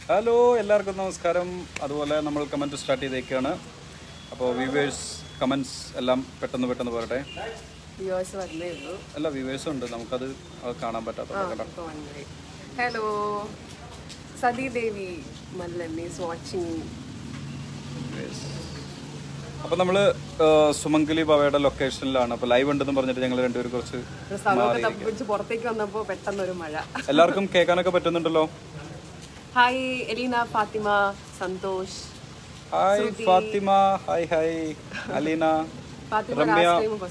Hello എല്ലാവർക്കും നമസ്കാരം. അതുപോലെ നമ്മൾ കമൻറ്റ് സ്റ്റാർട്ട് ചെയ്തേക്കാണ്. അപ്പോൾ വ്യൂവേഴ്സ് കമൻറ്റ്സ് എല്ലാം പെട്ടെന്ന് പറയട്ടെ. അല്ല വ്യൂവേഴ്സും ഉണ്ട്, നമുക്കത് കാണാൻ പറ്റാത്ത. Hello Sathidevi Mallan is watching. അപ്പോൾ നമ്മൾ സുമംഗലി ബാവയുടെ ലൊക്കേഷനിലാണ്. അപ്പോൾ ലൈവ് ഉണ്ടെന്ന് പറഞ്ഞിട്ട് ഞങ്ങൾ രണ്ടുപേരും കുറച്ച് പുറത്തേക്ക് വന്നപ്പോൾ പെട്ടെന്നൊരു മഴ. എല്ലാവർക്കും കേൾക്കാനൊക്കെ പറ്റുന്നുണ്ടല്ലോ. Hi Elina, Fathima, Santhosh. Hi Fathima. Hi Aleena, Ramya.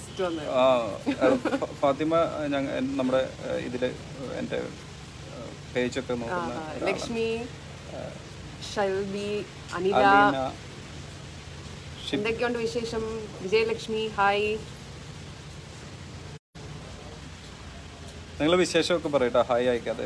Fathima നമ്മുടെ ഇതിൽ എൻ്റെ പേജൊക്കെ നോക്കുന്ന. ലക്ഷ്മി, ഷൽബി, അനില. എന്തൊക്കെയുണ്ട് വിശേഷം? വിജയലക്ഷ്മി ഹായ്. നിങ്ങൾ വിശേഷമൊക്കെ പറയട്ടാ. ഹായ് അയക്കാതെ.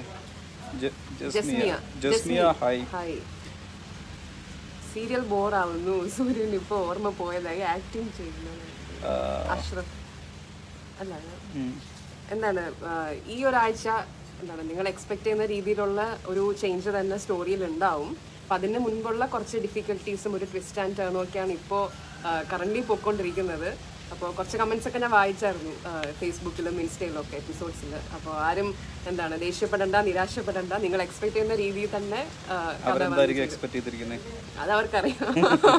ജസ്മിയ ഹായ്. സീരിയൽ ബോറാവുന്നു. സൂര്യൻ ഇപ്പൊ ഓർമ്മ പോയതായി ആക്ടിങ് ചെയ്യുന്നത്. അഷ്റഫ് അല്ല എന്താണ് ഈ ഒരാഴ്ച എന്താണ് നിങ്ങൾ എക്സ്പെക്ട് ചെയ്യുന്ന രീതിയിലുള്ള ഒരു ചേഞ്ച് തന്നെ സ്റ്റോറിയിൽ ഉണ്ടാവും. അപ്പം അതിന് മുൻപുള്ള കുറച്ച് ഡിഫിക്കൽട്ടീസും ഒരു ട്വിസ്റ്റ് ആൻഡ് ടേണും ഒക്കെയാണ് ഇപ്പോൾ കറൻ്റ് പോയിക്കൊണ്ടിരിക്കുന്നത്. അപ്പോൾ കുറച്ച് കമൻസ് ഒക്കെ ഞാൻ വായിച്ചായിരുന്നു ഫേസ്ബുക്കിലും ഇൻസ്റ്റയിലും ഒക്കെ എപ്പിസോഡ്സിൽ. അപ്പോൾ ആരും എന്താണ് ദേഷ്യപ്പെടേണ്ട, നിരാശപ്പെടേണ്ട. നിങ്ങൾ എക്സ്പെക്ട് ചെയ്യുന്ന രീതിയിൽ തന്നെ അത് അവർക്കറിയാം.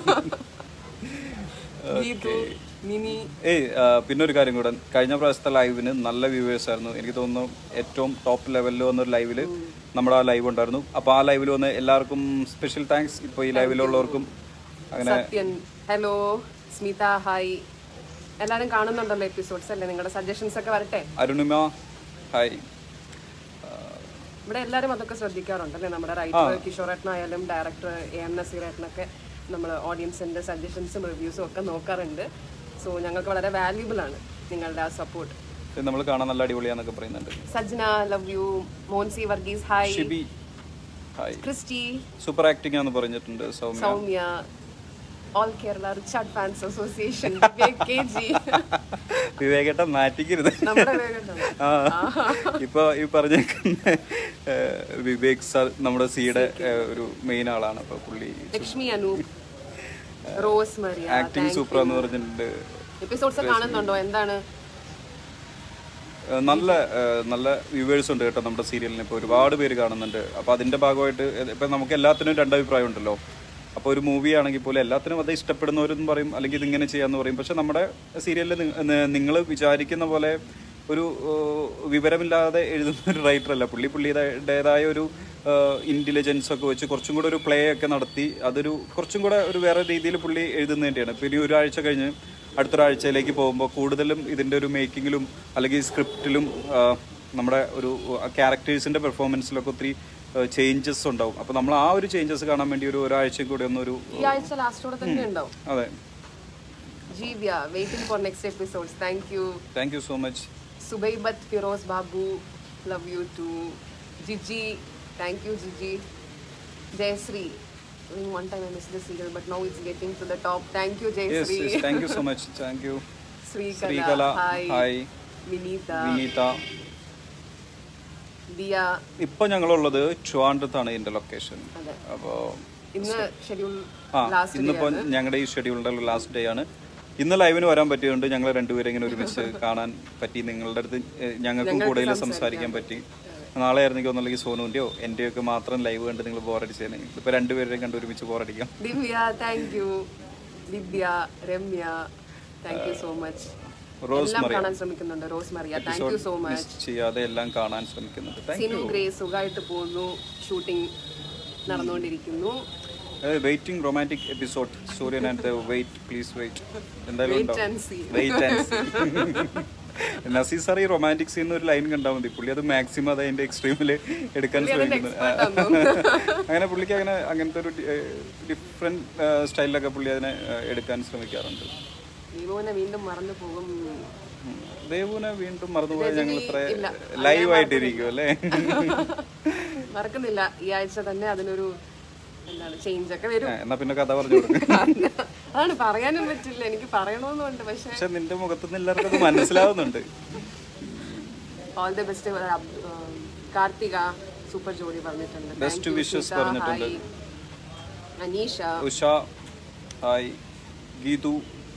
പിന്നെ ഒരു കാര്യം കൂടെ, കഴിഞ്ഞ പ്രാവശ്യത്തെ ലൈവിന് നല്ല വ്യൂവേഴ്സ് ആയിരുന്നു. എനിക്ക് തോന്നുന്നു ഏറ്റവും ടോപ്പ് ലെവലിൽ വന്നൊരു ലൈവില് നമ്മുടെ ആ ലൈവ് ഉണ്ടായിരുന്നു. അപ്പോൾ ആ ലൈവിൽ വന്ന് എല്ലാവർക്കും സ്പെഷ്യൽ താങ്ക്സ്. ഇപ്പോൾ ഈ ലൈവിലുള്ളവർക്കും അങ്ങനെ. Hello Smitha hi. എല്ലാവരും കാണുന്നുണ്ടല്ലോ എപ്പിസോഡ്സ് അല്ലേ? നിങ്ങളുടെ സജഷൻസ് ഒക്കെ വരട്ടെ. അരുണിമ ഹായ്. ഇവിടെ എല്ലാവരും അതൊക്കെ ശ്രദ്ധിക്കാറുണ്ടല്ലേ? നമ്മുടെ റൈറ്റർ കിഷോറേട്ടനായാലും ഡയറക്ടർ എം നസീറേട്ടനൊക്കെ നമ്മൾ ഓഡിയൻസിന്റെ സജഷൻസും റിവ്യൂസും ഒക്കെ നോക്കാറുണ്ട്. സോ ഞങ്ങൾക്ക് വളരെ വാല്യൂബിൾ ആണ് നിങ്ങളുടെ ആ സപ്പോർട്ട്. നമ്മൾ കാണാൻ നല്ല അടിപൊളിയാന്നൊക്കെ പറയുന്നുണ്ട്. Sajna love you. Monsi Varghese hi. Shibi hi. Christy super acting ആണെന്ന് പറഞ്ഞിട്ടുണ്ട്. Soumya. All Kerala Richard fans association വിവേകേട്ട മാറ്റിക്കരുത്. ഇപ്പൊ ഈ പറഞ്ഞേക്കുന്ന വിവേക് സാർ നമ്മുടെ സിയുടെ ഒരു മെയിൻ ആളാണ്. അപ്പൊ പുള്ളി. Lakshmi Anoop, Rose Maria acting super എന്ന് പറഞ്ഞിട്ടുണ്ട്. എപ്പിസോഡ്സ് കാണുന്നുണ്ടോ? എന്താണ് നല്ല നല്ല വ്യൂവേഴ്സ് ഉണ്ട് കേട്ടോ നമ്മുടെ സീരിയലിന്. ഇപ്പോൾ ഒരുപാട് പേര് കാണുന്നുണ്ട്. അപ്പോൾ അതിൻ്റെ ഭാഗമായിട്ട് ഇപ്പം നമുക്ക് എല്ലാത്തിനും രണ്ടഭിപ്രായം ഉണ്ടല്ലോ. അപ്പോൾ ഒരു മൂവി ആണെങ്കിൽ പോലും എല്ലാത്തിനും അത് ഇഷ്ടപ്പെടുന്നവരെന്ന് പറയും, അല്ലെങ്കിൽ ഇതിങ്ങനെ ചെയ്യാമെന്ന് പറയും. പക്ഷെ നമ്മുടെ സീരിയലിൽ നിങ്ങൾ വിചാരിക്കുന്ന പോലെ ഒരു വിവരമില്ലാതെ എഴുതുന്ന ഒരു റൈറ്ററല്ല പുള്ളി. പുള്ളിയുടേതായ ഒരു ഇൻ്റലിജൻസ് ഒക്കെ വെച്ച് കുറച്ചും കൂടെ ഒരു പ്ലേ ഒക്കെ നടത്തി അതൊരു കുറച്ചും കൂടെ ഒരു വേറെ രീതിയിൽ പുള്ളി എഴുതുന്നതിൻ്റെയാണ്. ഇപ്പോൾ ഇനി ഒരാഴ്ച കഴിഞ്ഞ് അടുത്തൊരാഴ്ചയിലേക്ക് പോകുമ്പോൾ കൂടുതലും ഇതിൻ്റെ ഒരു മേക്കിങ്ങിലും അല്ലെങ്കിൽ സ്ക്രിപ്റ്റിലും നമ്മുടെ ഒരു ക്യാരക്ടേഴ്സിൻ്റെ പെർഫോമൻസിലൊക്കെ ഒത്തിരി ചേഞ്ചസ് ഉണ്ടാവും. അപ്പോൾ നമ്മൾ ആ ഒരു ചേഞ്ചസ് കാണാൻ വേണ്ടി ഒരാഴ്ചയും കൂടി ഒന്നൊരു ഈ ആഴ്ച ലാസ്റ്റോടെ തന്നെ ഉണ്ടാവും. അതെ. Jeevya waiting for next episodes. Thank you so much. Subaibath Firoz Babu love you too. Jiji thank you Jiji. Jayashree one time I missed the serial but now it's getting to the top. Thank you Jayashree. Yes, thank you so much. Thank you. Srikala hi. Vinita Dia. ഇപ്പോൾ ഞങ്ങളുള്ളത് ട്രിവാൻഡ്രത്താണ് ഇതിൻ്റെ location. അപ്പോൾ ഇന്ന് schedule ഇന്നിപ്പോൾ ഞങ്ങളുടെ ഈ ഷെഡ്യൂളിൻ്റെ last day ആണ്. ഇന്ന് ലൈവിന് വരാൻ പറ്റിയതുകൊണ്ട് ഞങ്ങൾ രണ്ടുപേരും ഇങ്ങനെ ഒരുമിച്ച് കാണാൻ പറ്റി. നിങ്ങളുടെ അടുത്ത് ഞങ്ങൾക്കും കൂടുതൽ സംസാരിക്കാൻ പറ്റി. നാളെ ആയിരുന്നെങ്കിൽ ഒന്നുമില്ലെങ്കിൽ സോനുവിൻ്റെയോ എൻ്റെയോ ഒക്കെ മാത്രം ലൈവ് കണ്ട് നിങ്ങൾ ബോറടിച്ചേനെ. ഇപ്പോൾ രണ്ടുപേരെയും കണ്ട് ഒരുമിച്ച് ബോറടിക്കാം. Divya thank you. Divya, Ramya thank you so much. കാണാൻ ശ്രമിക്കുന്നുണ്ട്. Rose Maria thank you so much. ചെയ്യാതെ എല്ലാം കാണാൻ ശ്രമിക്കുന്നുണ്ട്. സിനു ഗ്രേസ് സുഖമായിട്ട് പോകുന്നു. ഷൂട്ടിംഗ് നടന്നുകൊണ്ടിരിക്കുന്നു. Waiting romantic episode Suryan and wait please wait. എന്തായാലും wait and see. Naseer sir ഈ റൊമാൻറ്റിക് സീൻ ഒരു ലൈൻ കണ്ടാൽ മതി. പുള്ളി അത് മാക്സിമം അത് അതിൻ്റെ എക്സ്ട്രീമിൽ എടുക്കാൻ ശ്രമിക്കുന്നത്. അങ്ങനെ പുള്ളിക്ക് അങ്ങനത്തെ ഒരു ഡിഫറെൻറ്റ് സ്റ്റൈലിലൊക്കെ പുള്ളി അതിനെ എടുക്കാൻ ശ്രമിക്കാറുണ്ട്. ദേവുവിനെ വീണ്ടും മറന്നു പോകും. ദേവുവിനെ വീണ്ടും മറന്നുപോയാൽ ഞങ്ങൾ ഇത്ര ലൈവായിട്ടിരിക്കും അല്ലേ? മറക്കുന്നില്ല. ഈ ആഴ്ച തന്നെ അതിനൊരു എന്താണ് ചേഞ്ച് ഒക്കെ വരും. എന്നാ പിന്നെ കഥ പറഞ്ഞു കൊടുക്കും. അതാണ് പറയാനും പറ്റില്ല. എനിക്ക് പറയണമെന്നുണ്ട്. പക്ഷെ നിന്റെ മുഖത്തുനിന്ന് എല്ലാവർക്കും മനസ്സിലാവുന്നുണ്ട്. All the best Karthika. Super jodi പറഞ്ഞിട്ടുണ്ട്. ബെസ്റ്റ് വിഷസ് പറഞ്ഞിട്ടുണ്ട്. അനീഷ, ഉഷ, ഹായ് ഗീതു.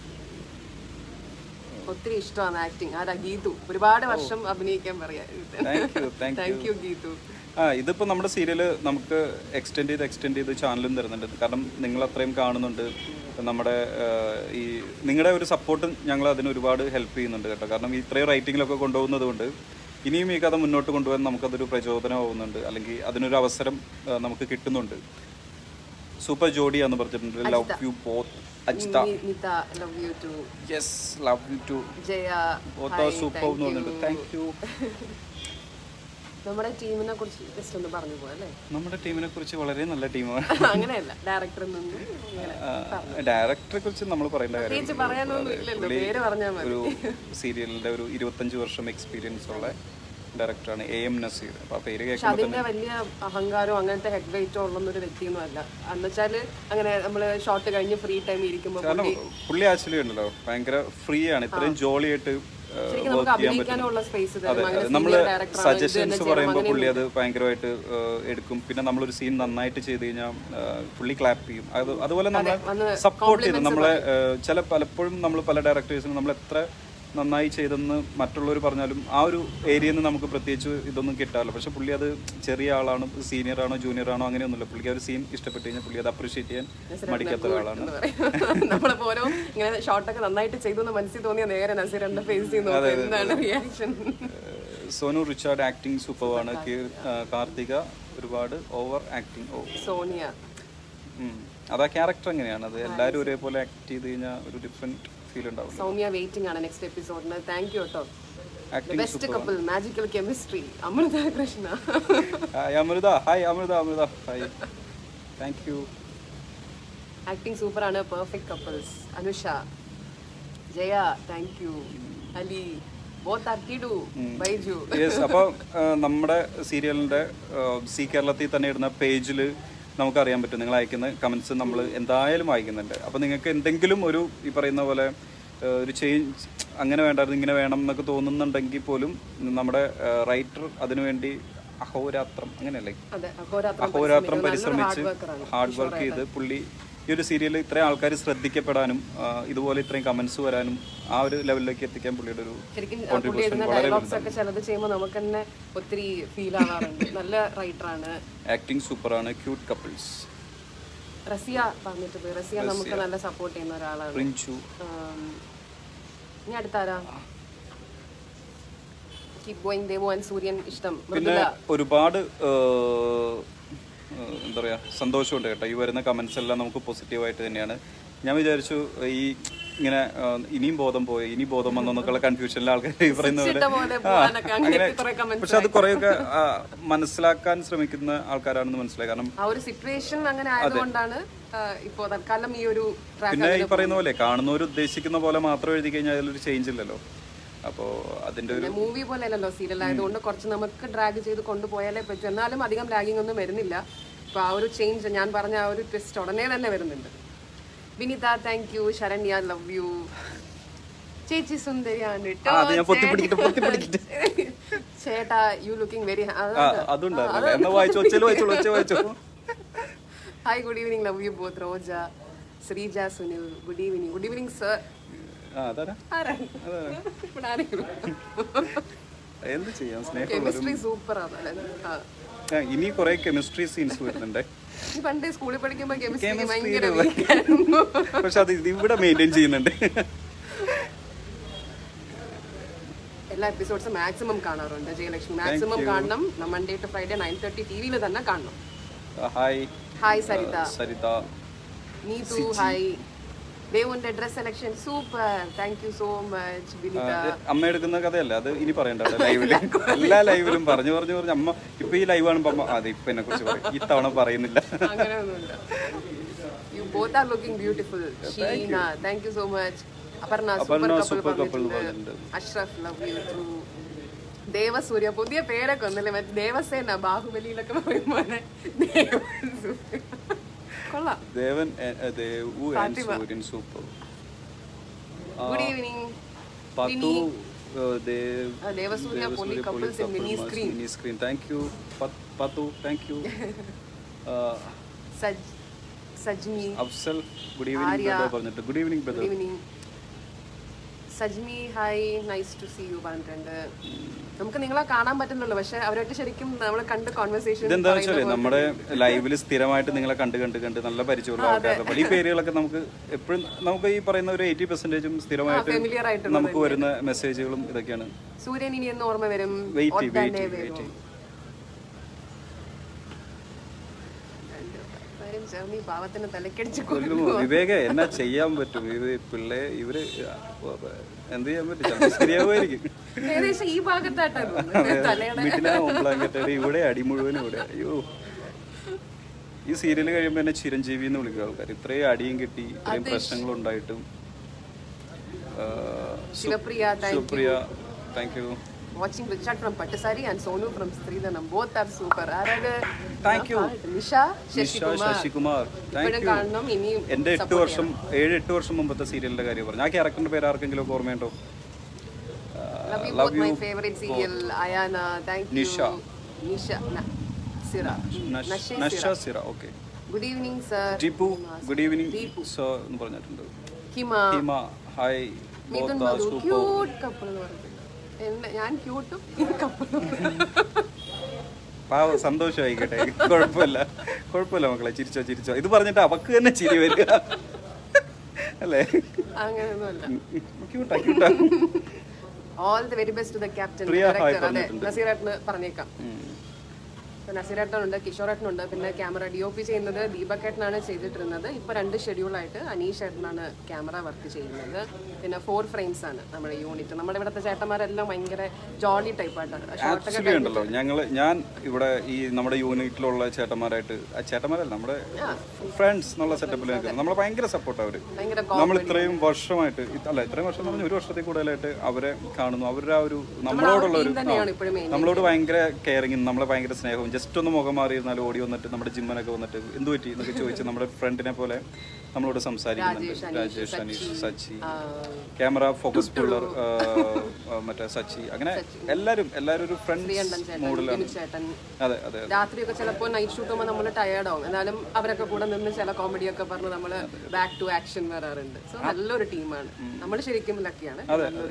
ഒത്തിരി ഇഷ്ടമാണ് ആക്ടിങ്. ആരാ? ഗീതു. ഒരുപാട് വർഷം അഭിനയിക്കാൻ പറയാ. Thank you Geethu. ഇതിപ്പോൾ നമ്മുടെ സീരിയൽ നമുക്ക് എക്സ്റ്റെൻഡ് ചെയ്ത് ചാനലും തരുന്നുണ്ട്. കാരണം നിങ്ങൾ അത്രയും കാണുന്നുണ്ട്. നമ്മുടെ ഈ നിങ്ങളുടെ ഒരു സപ്പോർട്ടും ഞങ്ങൾ അതിന് ഒരുപാട് ഹെൽപ്പ് ചെയ്യുന്നുണ്ട് കേട്ടോ. കാരണം ഇത്രയും റൈറ്റിങ്ങിലൊക്കെ കൊണ്ടുപോകുന്നത് കൊണ്ട് ഇനിയും ഈ കഥ മുന്നോട്ട് കൊണ്ടുപോകാൻ നമുക്കതൊരു പ്രചോദനമാവുന്നുണ്ട്, അല്ലെങ്കിൽ അതിനൊരു അവസരം നമുക്ക് കിട്ടുന്നുണ്ട്. സൂപ്പർ ജോഡിയാന്ന് പറഞ്ഞിട്ടുണ്ട്. Love you both. Ajitha, love you too. Yes, love you too. Jaya, both are super എന്ന് പറഞ്ഞിട്ടുണ്ട്. Thank you. നമ്മുടെ ടീമിനെ കുറിച്ച് ജസ്റ്റ് ഒന്ന് പറഞ്ഞു പോയല്ലേ? നമ്മുടെ ടീമിനെ കുറിച്ച് വളരെ നല്ല ടീമാണ്. അങ്ങനെയല്ല, ഡയറക്ടറെ കുറിച്ച് നമ്മൾ പറയേണ്ട കാര്യം, ഒരു സീരിയലിന്റെ ഒരു 25 വർഷം എക്സ്പീരിയൻസ് ഉള്ള ഡയറക്ടറാണ് AM നസീർ. അപ്പൊ ആ പേര് കേൾക്കുമ്പോൾ അതിന്റെ വലിയ അഹങ്കാരവും അങ്ങനത്തെ ഹെഡ് വെയിറ്റോ ഉള്ളൊരു വ്യക്തിയൊന്നും അല്ല. എന്നുവെച്ചാല് അങ്ങനെ നമ്മള് ഷോട്ട് കഴിഞ്ഞ് ഫ്രീ ടൈം ഇരിക്കുമ്പോൾ പുള്ളി ആക്ച്വലി ഉണ്ടല്ലോ ഭയങ്കര ഫ്രീ ആണ്. ഇത്രയും ജോളിയായിട്ട് നമ്മള് സജഷൻസ് പറയുമ്പോൾ പുള്ളി അത് ഭയങ്കരമായിട്ട് എടുക്കും. പിന്നെ നമ്മളൊരു സീൻ നന്നായിട്ട് ചെയ്ത് കഴിഞ്ഞാൽ പുള്ളി ക്ലാപ്പ് ചെയ്യും. അതുപോലെ നമ്മളെ സപ്പോർട്ട് ചെയ്തു. നമ്മളെ പലപ്പോഴും നമ്മൾ പല ഡയറക്ടേഴ്സിനും നമ്മൾ എത്ര നന്നായി ചെയ്തെന്ന് മറ്റുള്ളവർ പറഞ്ഞാലും ആ ഒരു ഏരിയയിൽ നിന്ന് നമുക്ക് പ്രത്യേകിച്ച് ഇതൊന്നും കിട്ടാറില്ല. പക്ഷെ പുള്ളി അത് ചെറിയ ആളാണ്, സീനിയർ ആണോ ജൂനിയർ ആണോ അങ്ങനെയൊന്നുമില്ല. പുള്ളിക്ക് ആ ഒരു സീൻ ഇഷ്ടപ്പെട്ട് കഴിഞ്ഞാൽ പുള്ളി അത് അപ്രീഷിയേറ്റ് ചെയ്യാൻ മടിക്കാത്ത ഒരാളാണ്. നമ്മളിപ്പോലും ഇങ്ങനെ ഷോട്ടൊക്കെ നന്നായിട്ട് ചെയ്തു മനസ്സിൽ തോന്നിയ നേരെ നസീറിന്റെ ഫേസ് ചെയ്യുന്ന റിയാക്ഷൻ. സോനു റിച്ചാർഡ് ആക്ടിങ് സൂപ്പറാണ്. കാർത്തിക ഒരുപാട് ഓവർ ആക്ടിങ്. സോണിയ അതാ ക്യാരക്ടർ എങ്ങനെയാണ്, അത് എല്ലാവരും ഒരേപോലെ ആക്ട് ചെയ്ത് കഴിഞ്ഞാൽ ഒരു ഡിഫറെന്റ് ഫീൽ ഉണ്ടാവും. സൗമ്യ വെയിറ്റിംഗ് ആണ് നെക്സ്റ്റ് എപ്പിസോഡിന്. താങ്ക് യു കേട്ടോ. Best couple magical chemistry Amritha Krishna. Hi Amritha. Hi Amritha. Hi, thank you. Acting super ആണ്. Perfect couples. Anusha, Jaya, thank you. Ali, both are കിഡു, ബൈജു. യെസ്. അപ്പോൾ നമ്മുടെ സീരിയലിന്റെ സി കേരളത്തിൽ തന്നെ ഇടുന്ന പേജിൽ നമുക്കറിയാൻ പറ്റും. നിങ്ങൾ അയക്കുന്ന കമൻസ് നമ്മൾ എന്തായാലും വായിക്കുന്നുണ്ട്. അപ്പോൾ നിങ്ങൾക്ക് എന്തെങ്കിലും ഒരു ഈ പറയുന്ന പോലെ ഒരു ചേഞ്ച് അങ്ങനെ വേണ്ടായിരുന്നു ഇങ്ങനെ വേണം എന്നൊക്കെ തോന്നുന്നുണ്ടെങ്കിൽ പോലും നമ്മുടെ റൈറ്റർ അതിനുവേണ്ടി അഹോരാത്രം അങ്ങനെയല്ലേ അഹോരാത്രം പരിശ്രമിച്ച് ഹാർഡ് വർക്ക് ചെയ്ത് പുള്ളി ഈ ഒരു സീരിയൽ ഇത്രയും ആൾക്കാർ ശ്രദ്ധിക്കപ്പെടാനും ഇതുപോലെ ഇത്രയും കമന്റ്സ് വരാനും ആ ഒരു ലെവലിലേക്ക് എത്തിക്കാൻ പുള്ളിയുടെ ഒരു കോൺട്രിബ്യൂഷൻ വളരെ വലുതാണ്. ആക്ടിങ് സൂപ്പറാണ്. Cute couples. റസിയ പറഞ്ഞിട്ട് റസിയ നമുക്ക് നല്ല സപ്പോർട്ട് ചെയ്യുന്ന ഒരാളാണ്. റിഞ്ചു. ഇനി അടുത്താരാ? Keep going. Devu and Suryan ഇഷ്ടം. പിന്നെ ഒരുപാട് എന്താ പറയുക സന്തോഷമുണ്ട് കേട്ടോ. ഈ വരുന്ന കമൻസ് എല്ലാം നമുക്ക് പോസിറ്റീവായിട്ട് തന്നെയാണ്. ഞാൻ വിചാരിച്ചു ഈ ഇങ്ങനെ ഇനിയും ബോധം പോയി ഇനി ബോധം വന്നൊക്കെയുള്ള കൺഫ്യൂഷനിലെ ആൾക്കാർ ഈ പറയുന്ന പോലെ അങ്ങനെ. പക്ഷെ അത് കുറെയൊക്കെ മനസ്സിലാക്കാൻ ശ്രമിക്കുന്ന ആൾക്കാരാണെന്ന് മനസ്സിലായി. കാരണം പിന്നെ ഈ പറയുന്ന പോലെ കാണുന്നവർ ഉദ്ദേശിക്കുന്ന പോലെ മാത്രം എഴുതി കഴിഞ്ഞാൽ അതിലൊരു ചേഞ്ച് ഇല്ലല്ലോ. അപ്പോൾ അതിന്റെ ഒരു മൂവി പോലെ അല്ലല്ലോ സീരിയൽ ആയതുകൊണ്ട് കുറച്ച് നമുക്ക് ഡ്രാഗ് ചെയ്ത് കൊണ്ടുപോയാലേ പറ്റും. എന്നാലും അധികം ലാഗിങ് ഒന്നും വരുന്നില്ല. അപ്പൊ ആ ഒരു ചേഞ്ച് ഞാൻ പറഞ്ഞ ആ ഒരു ട്വിസ്റ്റ് ഉടനെ തന്നെ വരുന്നുണ്ട്. Vinitha, thank you. Saranya, love you. ചേച്ചി സുന്ദരിയാണ് ചേട്ടാ. You looking very. Hi, good evening. Love you both. Roja, Sreeja, Sunil, good evening. Good evening sir. എന്ത് ചെയ്യാം, കെമിസ്ട്രി സൂപ്പർ ആണ്. ഇനി കുറെ കെമിസ്ട്രി സീൻസ് വരുന്നുണ്ട്. പണ്ട് സ്കൂളിൽ പഠിക്കുമ്പോ പക്ഷെ അത് ഇവിടെ മെയിൻറ്റെയിൻ ചെയ്യുന്നുണ്ട്. എല്ലാ എപ്പിസോഡ്സും മാക്സിമം കാണാറുണ്ട്. ജയലക്ഷ്മി, മാക്സിമം കാണണം. മൺഡേ ടു ഫ്രൈഡേ 9:30 ടിവിയിൽ തന്നെ കാണണം. Hi. Hi Saritha. Neethu, hi. ദേവുന്റെ dress selection super. Thank you so much. Vinitha, അമ്മ എടുക്കുന്ന കഥയല്ല അത് ഇനി പറയണ്ട. ലൈവില് എല്ലാ ലൈവിലും പറഞ്ഞു അമ്മ ഇപ്പൊ ഈ ലൈവ് കാണുമ്പോ അമ്മ അത് ഇപ്പൊ എന്നെ കുറിച്ച് പറയും. ഇത്തവണ പറയുന്നില്ല. അങ്ങനെയൊന്നുമില്ല. You both are looking beautiful. Sheena, thank you so much. Aparna, super couple. Ashraf, love you too. Devasurya, പുതിയ പേരൊക്കെ ഒന്നല്ലേ, മറ്റേ ദേവസേന ബാഹുബലിയിലൊക്കെ പറയുമ്പോൾ Devan. Suryan super. Good evening. Devasurya പോളി couples in mini screen. Thank you പത്തു, thank you. Sajmi Afsal good evening brother പറഞ്ഞിട്ട്. Good evening brother. Sajmi hi nice to see you പറഞ്ഞിട്ടുണ്ട്. നമുക്ക് നിങ്ങളെ കാണാൻ പറ്റുന്നുള്ളൂ, പക്ഷെ അവരായിട്ട് ശരിക്കും നമ്മൾ കണ്ട് കോൺവെർസേഷൻ. ഇതെന്താ വെച്ചാൽ നമ്മുടെ ലൈവില് സ്ഥിരമായിട്ട് നിങ്ങളെ കണ്ട് നല്ല പരിചയമുള്ള ആൾക്കാരുടെ ഈ പേരുകളൊക്കെ നമുക്ക് എപ്പോഴും നമുക്ക് ഈ പറയുന്ന ഒരു 80% സ്ഥിരമായിട്ട് നമുക്ക് വരുന്ന മെസ്സേജുകളും ഇതൊക്കെയാണ്. സൂര്യൻ ഇനി എന്ന് ഓർമ്മ വരും. വിവേക എന്നാ ചെയ്യാൻ പറ്റും? ഇവര് എന്ത് ചെയ്യാൻ പറ്റും? ശരിയാവുമായിരിക്കും. ഇവിടെ അടി മുഴുവനും ഇവിടെ. അയ്യോ, ഈ സീരിയൽ കഴിയുമ്പോ എന്നെ ചിരഞ്ജീവി എന്ന് വിളിക്കും ആൾക്കാർ. ഇത്രയും അടിയും കിട്ടി, ഇത്രയും പ്രശ്നങ്ങളും ഉണ്ടായിട്ടും. Supriya thank you. Watching Richard from Pattasari and Sonu from Sridhanam. Both are super. Thank you. Nisha Shashikumar. Thank you. എന്റെ 7-8 വർഷം മുമ്പത്തെ സീരിയലിന്റെ കാര്യം പറഞ്ഞു. ആ ക്യാരക്ടറിന്റെ പേര് ആർക്കെങ്കിലും ഓർമ്മയുണ്ടോ? Love you. My favorite serial. Ayana. Thank you. Nisha Sira. Nasha Sira. Okay. Good evening sir. Jipu. Good evening sir എന്ന് പറഞ്ഞിട്ടുണ്ട്. Hima. Hi. Both are super. Cute couple എന്ന് പറഞ്ഞു. ഞാൻ ക്യൂട്ടും പാവം സന്തോഷമായിക്കട്ടെ. കുഴപ്പമില്ല മക്കളെ, ചിരിച്ചോ. ഇത് പറഞ്ഞിട്ട് അവക്ക് തന്നെ ചിരി വരിക അല്ലേ? അങ്ങനെയൊന്നുമല്ല. ക്യൂട്ടാ. All the very best to the captain. നസീറേട്ടന് പറഞ്ഞേക്കാം. നസീറേട്ടനുണ്ട്, കിഷോറേട്ടനുണ്ട്, പിന്നെ ക്യാമറ DOP ചെയ്യുന്നത് ദീപക്കേട്ടനാണ് ചെയ്തിട്ടിരുന്നത്. ഇപ്പോൾ 2 ഷെഡ്യൂളായിട്ട് അനീഷ് ഏട്ടനാണ് ക്യാമറ വർക്ക് ചെയ്യുന്നത്. പിന്നെ 4 ഫ്രെയിംസ് ആണ് നമ്മുടെ യൂണിറ്റ്. നമ്മുടെ ഇവിടുത്തെ ചേട്ടന്മാരെല്ലാം ഭയങ്കര ജോളി ടൈപ്പായിട്ടാണ്. ആക്ച്വലി ഉണ്ടല്ലോ, ഞാൻ ഇവിടെ ഈ നമ്മുടെ യൂണിറ്റിലുള്ള ചേട്ടന്മാരായിട്ട്, ചേട്ടന്മാരല്ല നമ്മുടെ ഫ്രണ്ട്സ് എന്നുള്ള സെറ്റപ്പിൽ നമ്മളെ ഭയങ്കര സപ്പോർട്ട്. അവര് നമ്മൾ ഇത്രയും വർഷമായിട്ട് ഇത്രയും വർഷം പറഞ്ഞാൽ 1 വർഷത്തിൽ കൂടുതലായിട്ട് അവരെ കാണുന്നു. അവരുടെ ആ ഒരു നമ്മളോട് ഭയങ്കര കെയറിങ്ങും നമ്മളെ ഭയങ്കര സ്നേഹവും. ജസ്റ്റ് ഒന്ന് മുഖം മാറിയിരുന്നാലും ഓടി വന്നിട്ട് നമ്മുടെ ജിമ്മനൊക്കെ വന്നിട്ട് എന്ത് പറ്റി എന്നൊക്കെ ചോദിച്ച് നമ്മുടെ ഫ്രണ്ടിനെ പോലെ നമ്മളോട് സംസാരിക്കുന്നുണ്ട്. Rajesh, Aneesh, Sachi, camera focus puller, മറ്റേ സച്ചി, അങ്ങനെ എല്ലാരും ഒരു ഫ്രണ്ട്സ് മൂഡിലാണ്. അതെ. രാത്രിയൊക്കെ ചിലപ്പോൾ നൈറ്റ് ഷൂട്ട് ചെയ്യുമ്പോൾ നമ്മൾ ടയേർഡ് ആവും, എന്നാലും അവരൊക്കെ കൂടെ നിന്ന് ചില കോമഡിയൊക്കെ പറഞ്ഞ് നമ്മൾ ബാക്ക് ടു ആക്ഷൻ വരാറുണ്ട്. സോ നല്ലൊരു ടീമാണ് നമ്മൾ. ശരിക്കും ലക്കിയാണ്.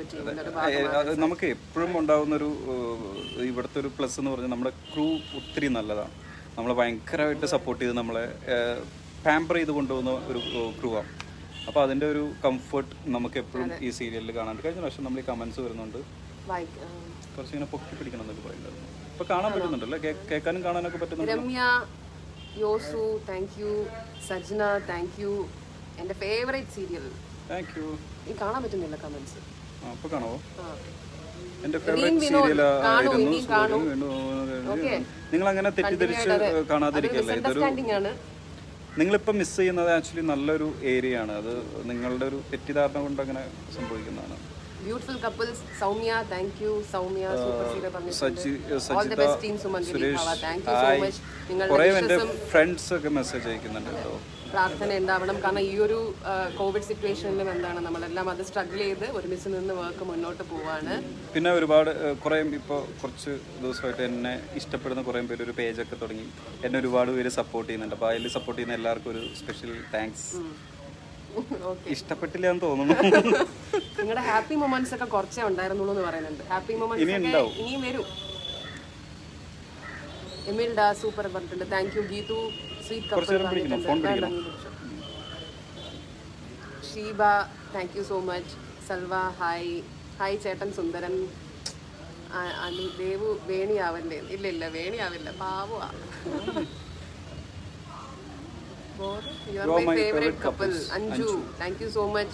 നമുക്ക് എപ്പോഴും ഉണ്ടാവുന്ന ഒരു ഇവിടുത്തെ ഒരു പ്ലസ് എന്ന് പറഞ്ഞാൽ നമ്മുടെ ക്രൂ ഒത്തിരി നല്ലതാണ്. നമ്മളെ ഭയങ്കരമായിട്ട് സപ്പോർട്ട് ചെയ്ത് നമ്മളെ പാമ്പർ ചെയ്ത് കൊണ്ടുപോകുന്ന ഒരു ക്രൂ ആണ്. അപ്പോൾ അതിൻ്റെ ഒരു കംഫർട്ട് നമുക്ക് എപ്പോഴും ഈ സീരിയലിൽ കാണാൻ. കഴിഞ്ഞ പ്രാവശ്യം നമ്മൾ ഈ കമൻസ് വരുന്നുണ്ട്, കുറച്ചിങ്ങനെ പൊക്കി പിടിക്കണം എന്നൊക്കെ പറയുന്നുണ്ടായിരുന്നു. ഇപ്പോൾ കാണാൻ പറ്റുന്നുണ്ടല്ലോ, കേൾക്കാനും കാണാനൊക്കെ പറ്റുന്നുണ്ട്. രമ്യ, യോസു thank you, Sajna thank you. എൻ്റെ ഫേവറേറ്റ് സീരിയൽ. Thank you. ഈ കാണാൻ പറ്റുന്നില്ല കമൻസ്. അപ്പോൾ കാണാമോ? എന്റെ ഫേവറേറ്റ് സീരിയലായിരുന്നു. നിങ്ങൾ അങ്ങനെ തെറ്റിദ്ധരിച്ച് കാണാതിരിക്കല്ലേ. ഇതൊരു നിങ്ങളിപ്പോൾ മിസ് ചെയ്യുന്നത് ആക്ച്വലി നല്ലൊരു ഏരിയ ആണ്. അത് നിങ്ങളുടെ ഒരു തെറ്റിദ്ധാരണ കൊണ്ട് അങ്ങനെ സംഭവിക്കുന്നതാണ്. Beautiful couples. Soumya thank you. Soumya super serial പറഞ്ഞിട്ടുണ്ട്. All the best team Sumangali Bhava. Thank you so much. നിങ്ങളുടെ എൻ്റെ ഫ്രണ്ട്സ് ഒക്കെ മെസ്സേജ് അയക്കുന്നുണ്ട് കേട്ടോ. പ്രാർത്ഥന ഉണ്ടാവണം. കാരണം ഈ ഒരു കോവിഡ് സിറ്റുവേഷനിലും എന്താണ് നമ്മളെല്ലാം അത് സ്ട്രഗിൾ ചെയ്ത് ഒരുമിച്ച് നിന്ന് വർക്ക് മുന്നോട്ട് പോവാണ്. പിന്നെ ഒരുപാട് കുറേ ഇപ്പോൾ കുറച്ച് ദിവസമായിട്ട് എന്നെ ഇഷ്ടപ്പെടുന്ന കുറേ പേര് ഒരു പേജൊക്കെ തുടങ്ങി എന്നെ ഒരുപാട് പേര് സപ്പോർട്ട് ചെയ്യുന്നുണ്ട്. അപ്പോൾ അതിൽ സപ്പോർട്ട് ചെയ്യുന്ന എല്ലാവർക്കും ഒരു സ്പെഷ്യൽ താങ്ക്സ്. ഇഷ്ടപ്പെട്ടില്ല എന്ന് തോന്നുന്നു. നിങ്ങളുടെ ഹാപ്പി മൊമെന്റ്സ് ഒക്കെ കുറച്ചേ ഉണ്ടായിരുന്നുള്ളൂ എന്ന് പറയുന്നുണ്ട്. ഹാപ്പി മൊമെന്റ്സ് ഇനിയും വരും. എമിൽ ഡാ സൂപ്പർ പറഞ്ഞിട്ടുണ്ട്. Thank you. Geethu sweet couple. Sheeba thank you so much. Salva hi ചേട്ടൻ സുന്ദരൻ. ദേവു വേണിയാവല്ലേ? ഇല്ല വേണിയാവില്ല, പാവുക. You are my favorite couple. Anju, thank you so much.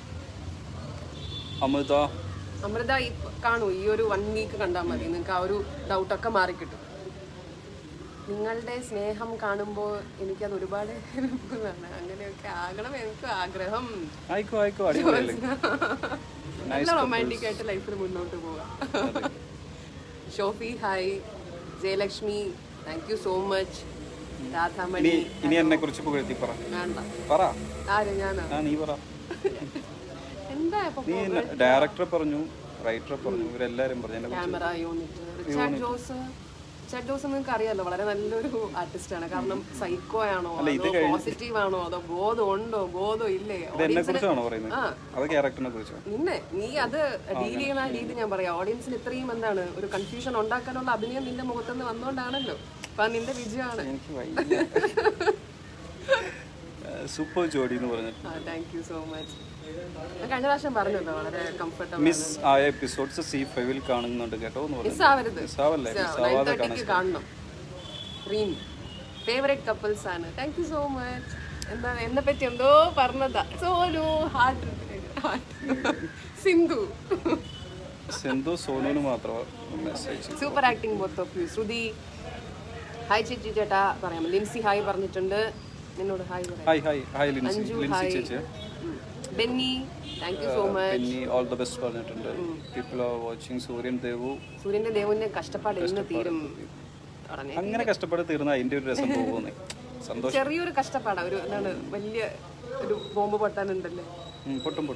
Amrita കാണൂ, ഈ ഒരു 1 വീക്ക് കണ്ടാൽ മതി, നിങ്ങൾക്ക് ആ ഒരു ഡൗട്ടൊക്കെ മാറിക്കിട്ടും. നിങ്ങളുടെ സ്നേഹം കാണുമ്പോൾ എനിക്കത് ഒരുപാട് ഹെൽപ്ഫുള്ളാണ്. അങ്ങനെയൊക്കെ ആകണം എനിക്ക് ആഗ്രഹം. നല്ല റൊമാൻറ്റിക് ആയിട്ട് ലൈഫിൽ മുന്നോട്ട് പോവാം. Shofi hi. Jayalakshmi thank you so much. Radhamani ഇനി എന്നെ കുറിച്ച് പുകഴ്ത്തി പറ. ആര്? ഞാനാ? നീ പറ. എന്താ നീ ഡയറക്ടർ പറഞ്ഞു, റൈറ്റർ പറഞ്ഞു, ഇവരെല്ലാവരും പറഞ്ഞു. ക്യാമറ യൂണിറ്റ് റിച്ചാർഡ് ജോസ് നിങ്ങൾക്ക് അറിയാലോ, വളരെ നല്ലൊരു ആർട്ടിസ്റ്റ് ആണ്. കാരണം സൈക്കോ ആണോ, അതോ പോസിറ്റീവ് ആണോ, അതോ ബോധം ഉണ്ടോ, ബോധം ഇല്ലേ, നിന്നെ നീ അത് ഡീൽ ചെയ്യുന്ന രീതി ഞാൻ പറയാം. ഓഡിയൻസിന് ഇത്രയും എന്താണ് ഒരു കൺഫ്യൂഷൻ ഉണ്ടാക്കാനുള്ള അഭിനയം നിന്റെ മുഖത്തുനിന്ന് വന്നോണ്ടാണല്ലോ. അപ്പൊ നിന്റെ വിജയമാണ്. സൂപ്പർ ജോഡി എന്ന് പറഞ്ഞു. Thank you so much. കഴിഞ്ഞ പ്രാവശ്യം പറഞ്ഞല്ലോ വളരെ കംഫർട്ടബിൾ. മിസ് ആയ എപ്പിസോഡ്സ് C5 കാണുന്നുണ്ട് കേട്ടോ എന്ന് പറഞ്ഞു. കാണണം. ഡ്രീം ഫേവറേറ്റ് കപ്പിൾസ് ആണ്. Thank you so much. എന്താ എന്നെ പറ്റി എന്തോ പറഞ്ഞതാ. സോനു ഹാർട്ട് സിന്ധു സോനുവിന് മാത്രം message. Super acting both of you. Shruthi hi ചേച്ചി ചേട്ടാ പറയാം. ലിൻസി ഹായ് പറഞ്ഞിട്ടുണ്ട്. നിന്നോട് ഹായ് പറയാം. Anju hi. Benny thank you so much. Benny all the best പറഞ്ഞിട്ടുണ്ട്. People are watching. സൂര്യന്റെ ദേവുവിന്റെ കഷ്ടപ്പാട് എന്ന് തീരും. അങ്ങനെ കഷ്ടപ്പാട് തീർന്ന അതിന്റെ ഒരു രസം പോകുന്നേ. സന്തോഷം. ചെറിയൊരു കഷ്ടപ്പാടാ. ഒരു എന്താണ് വലിയ ഒരു ബോംബ് പൊട്ടാനുണ്ടല്ലേ. പൊട്ടും.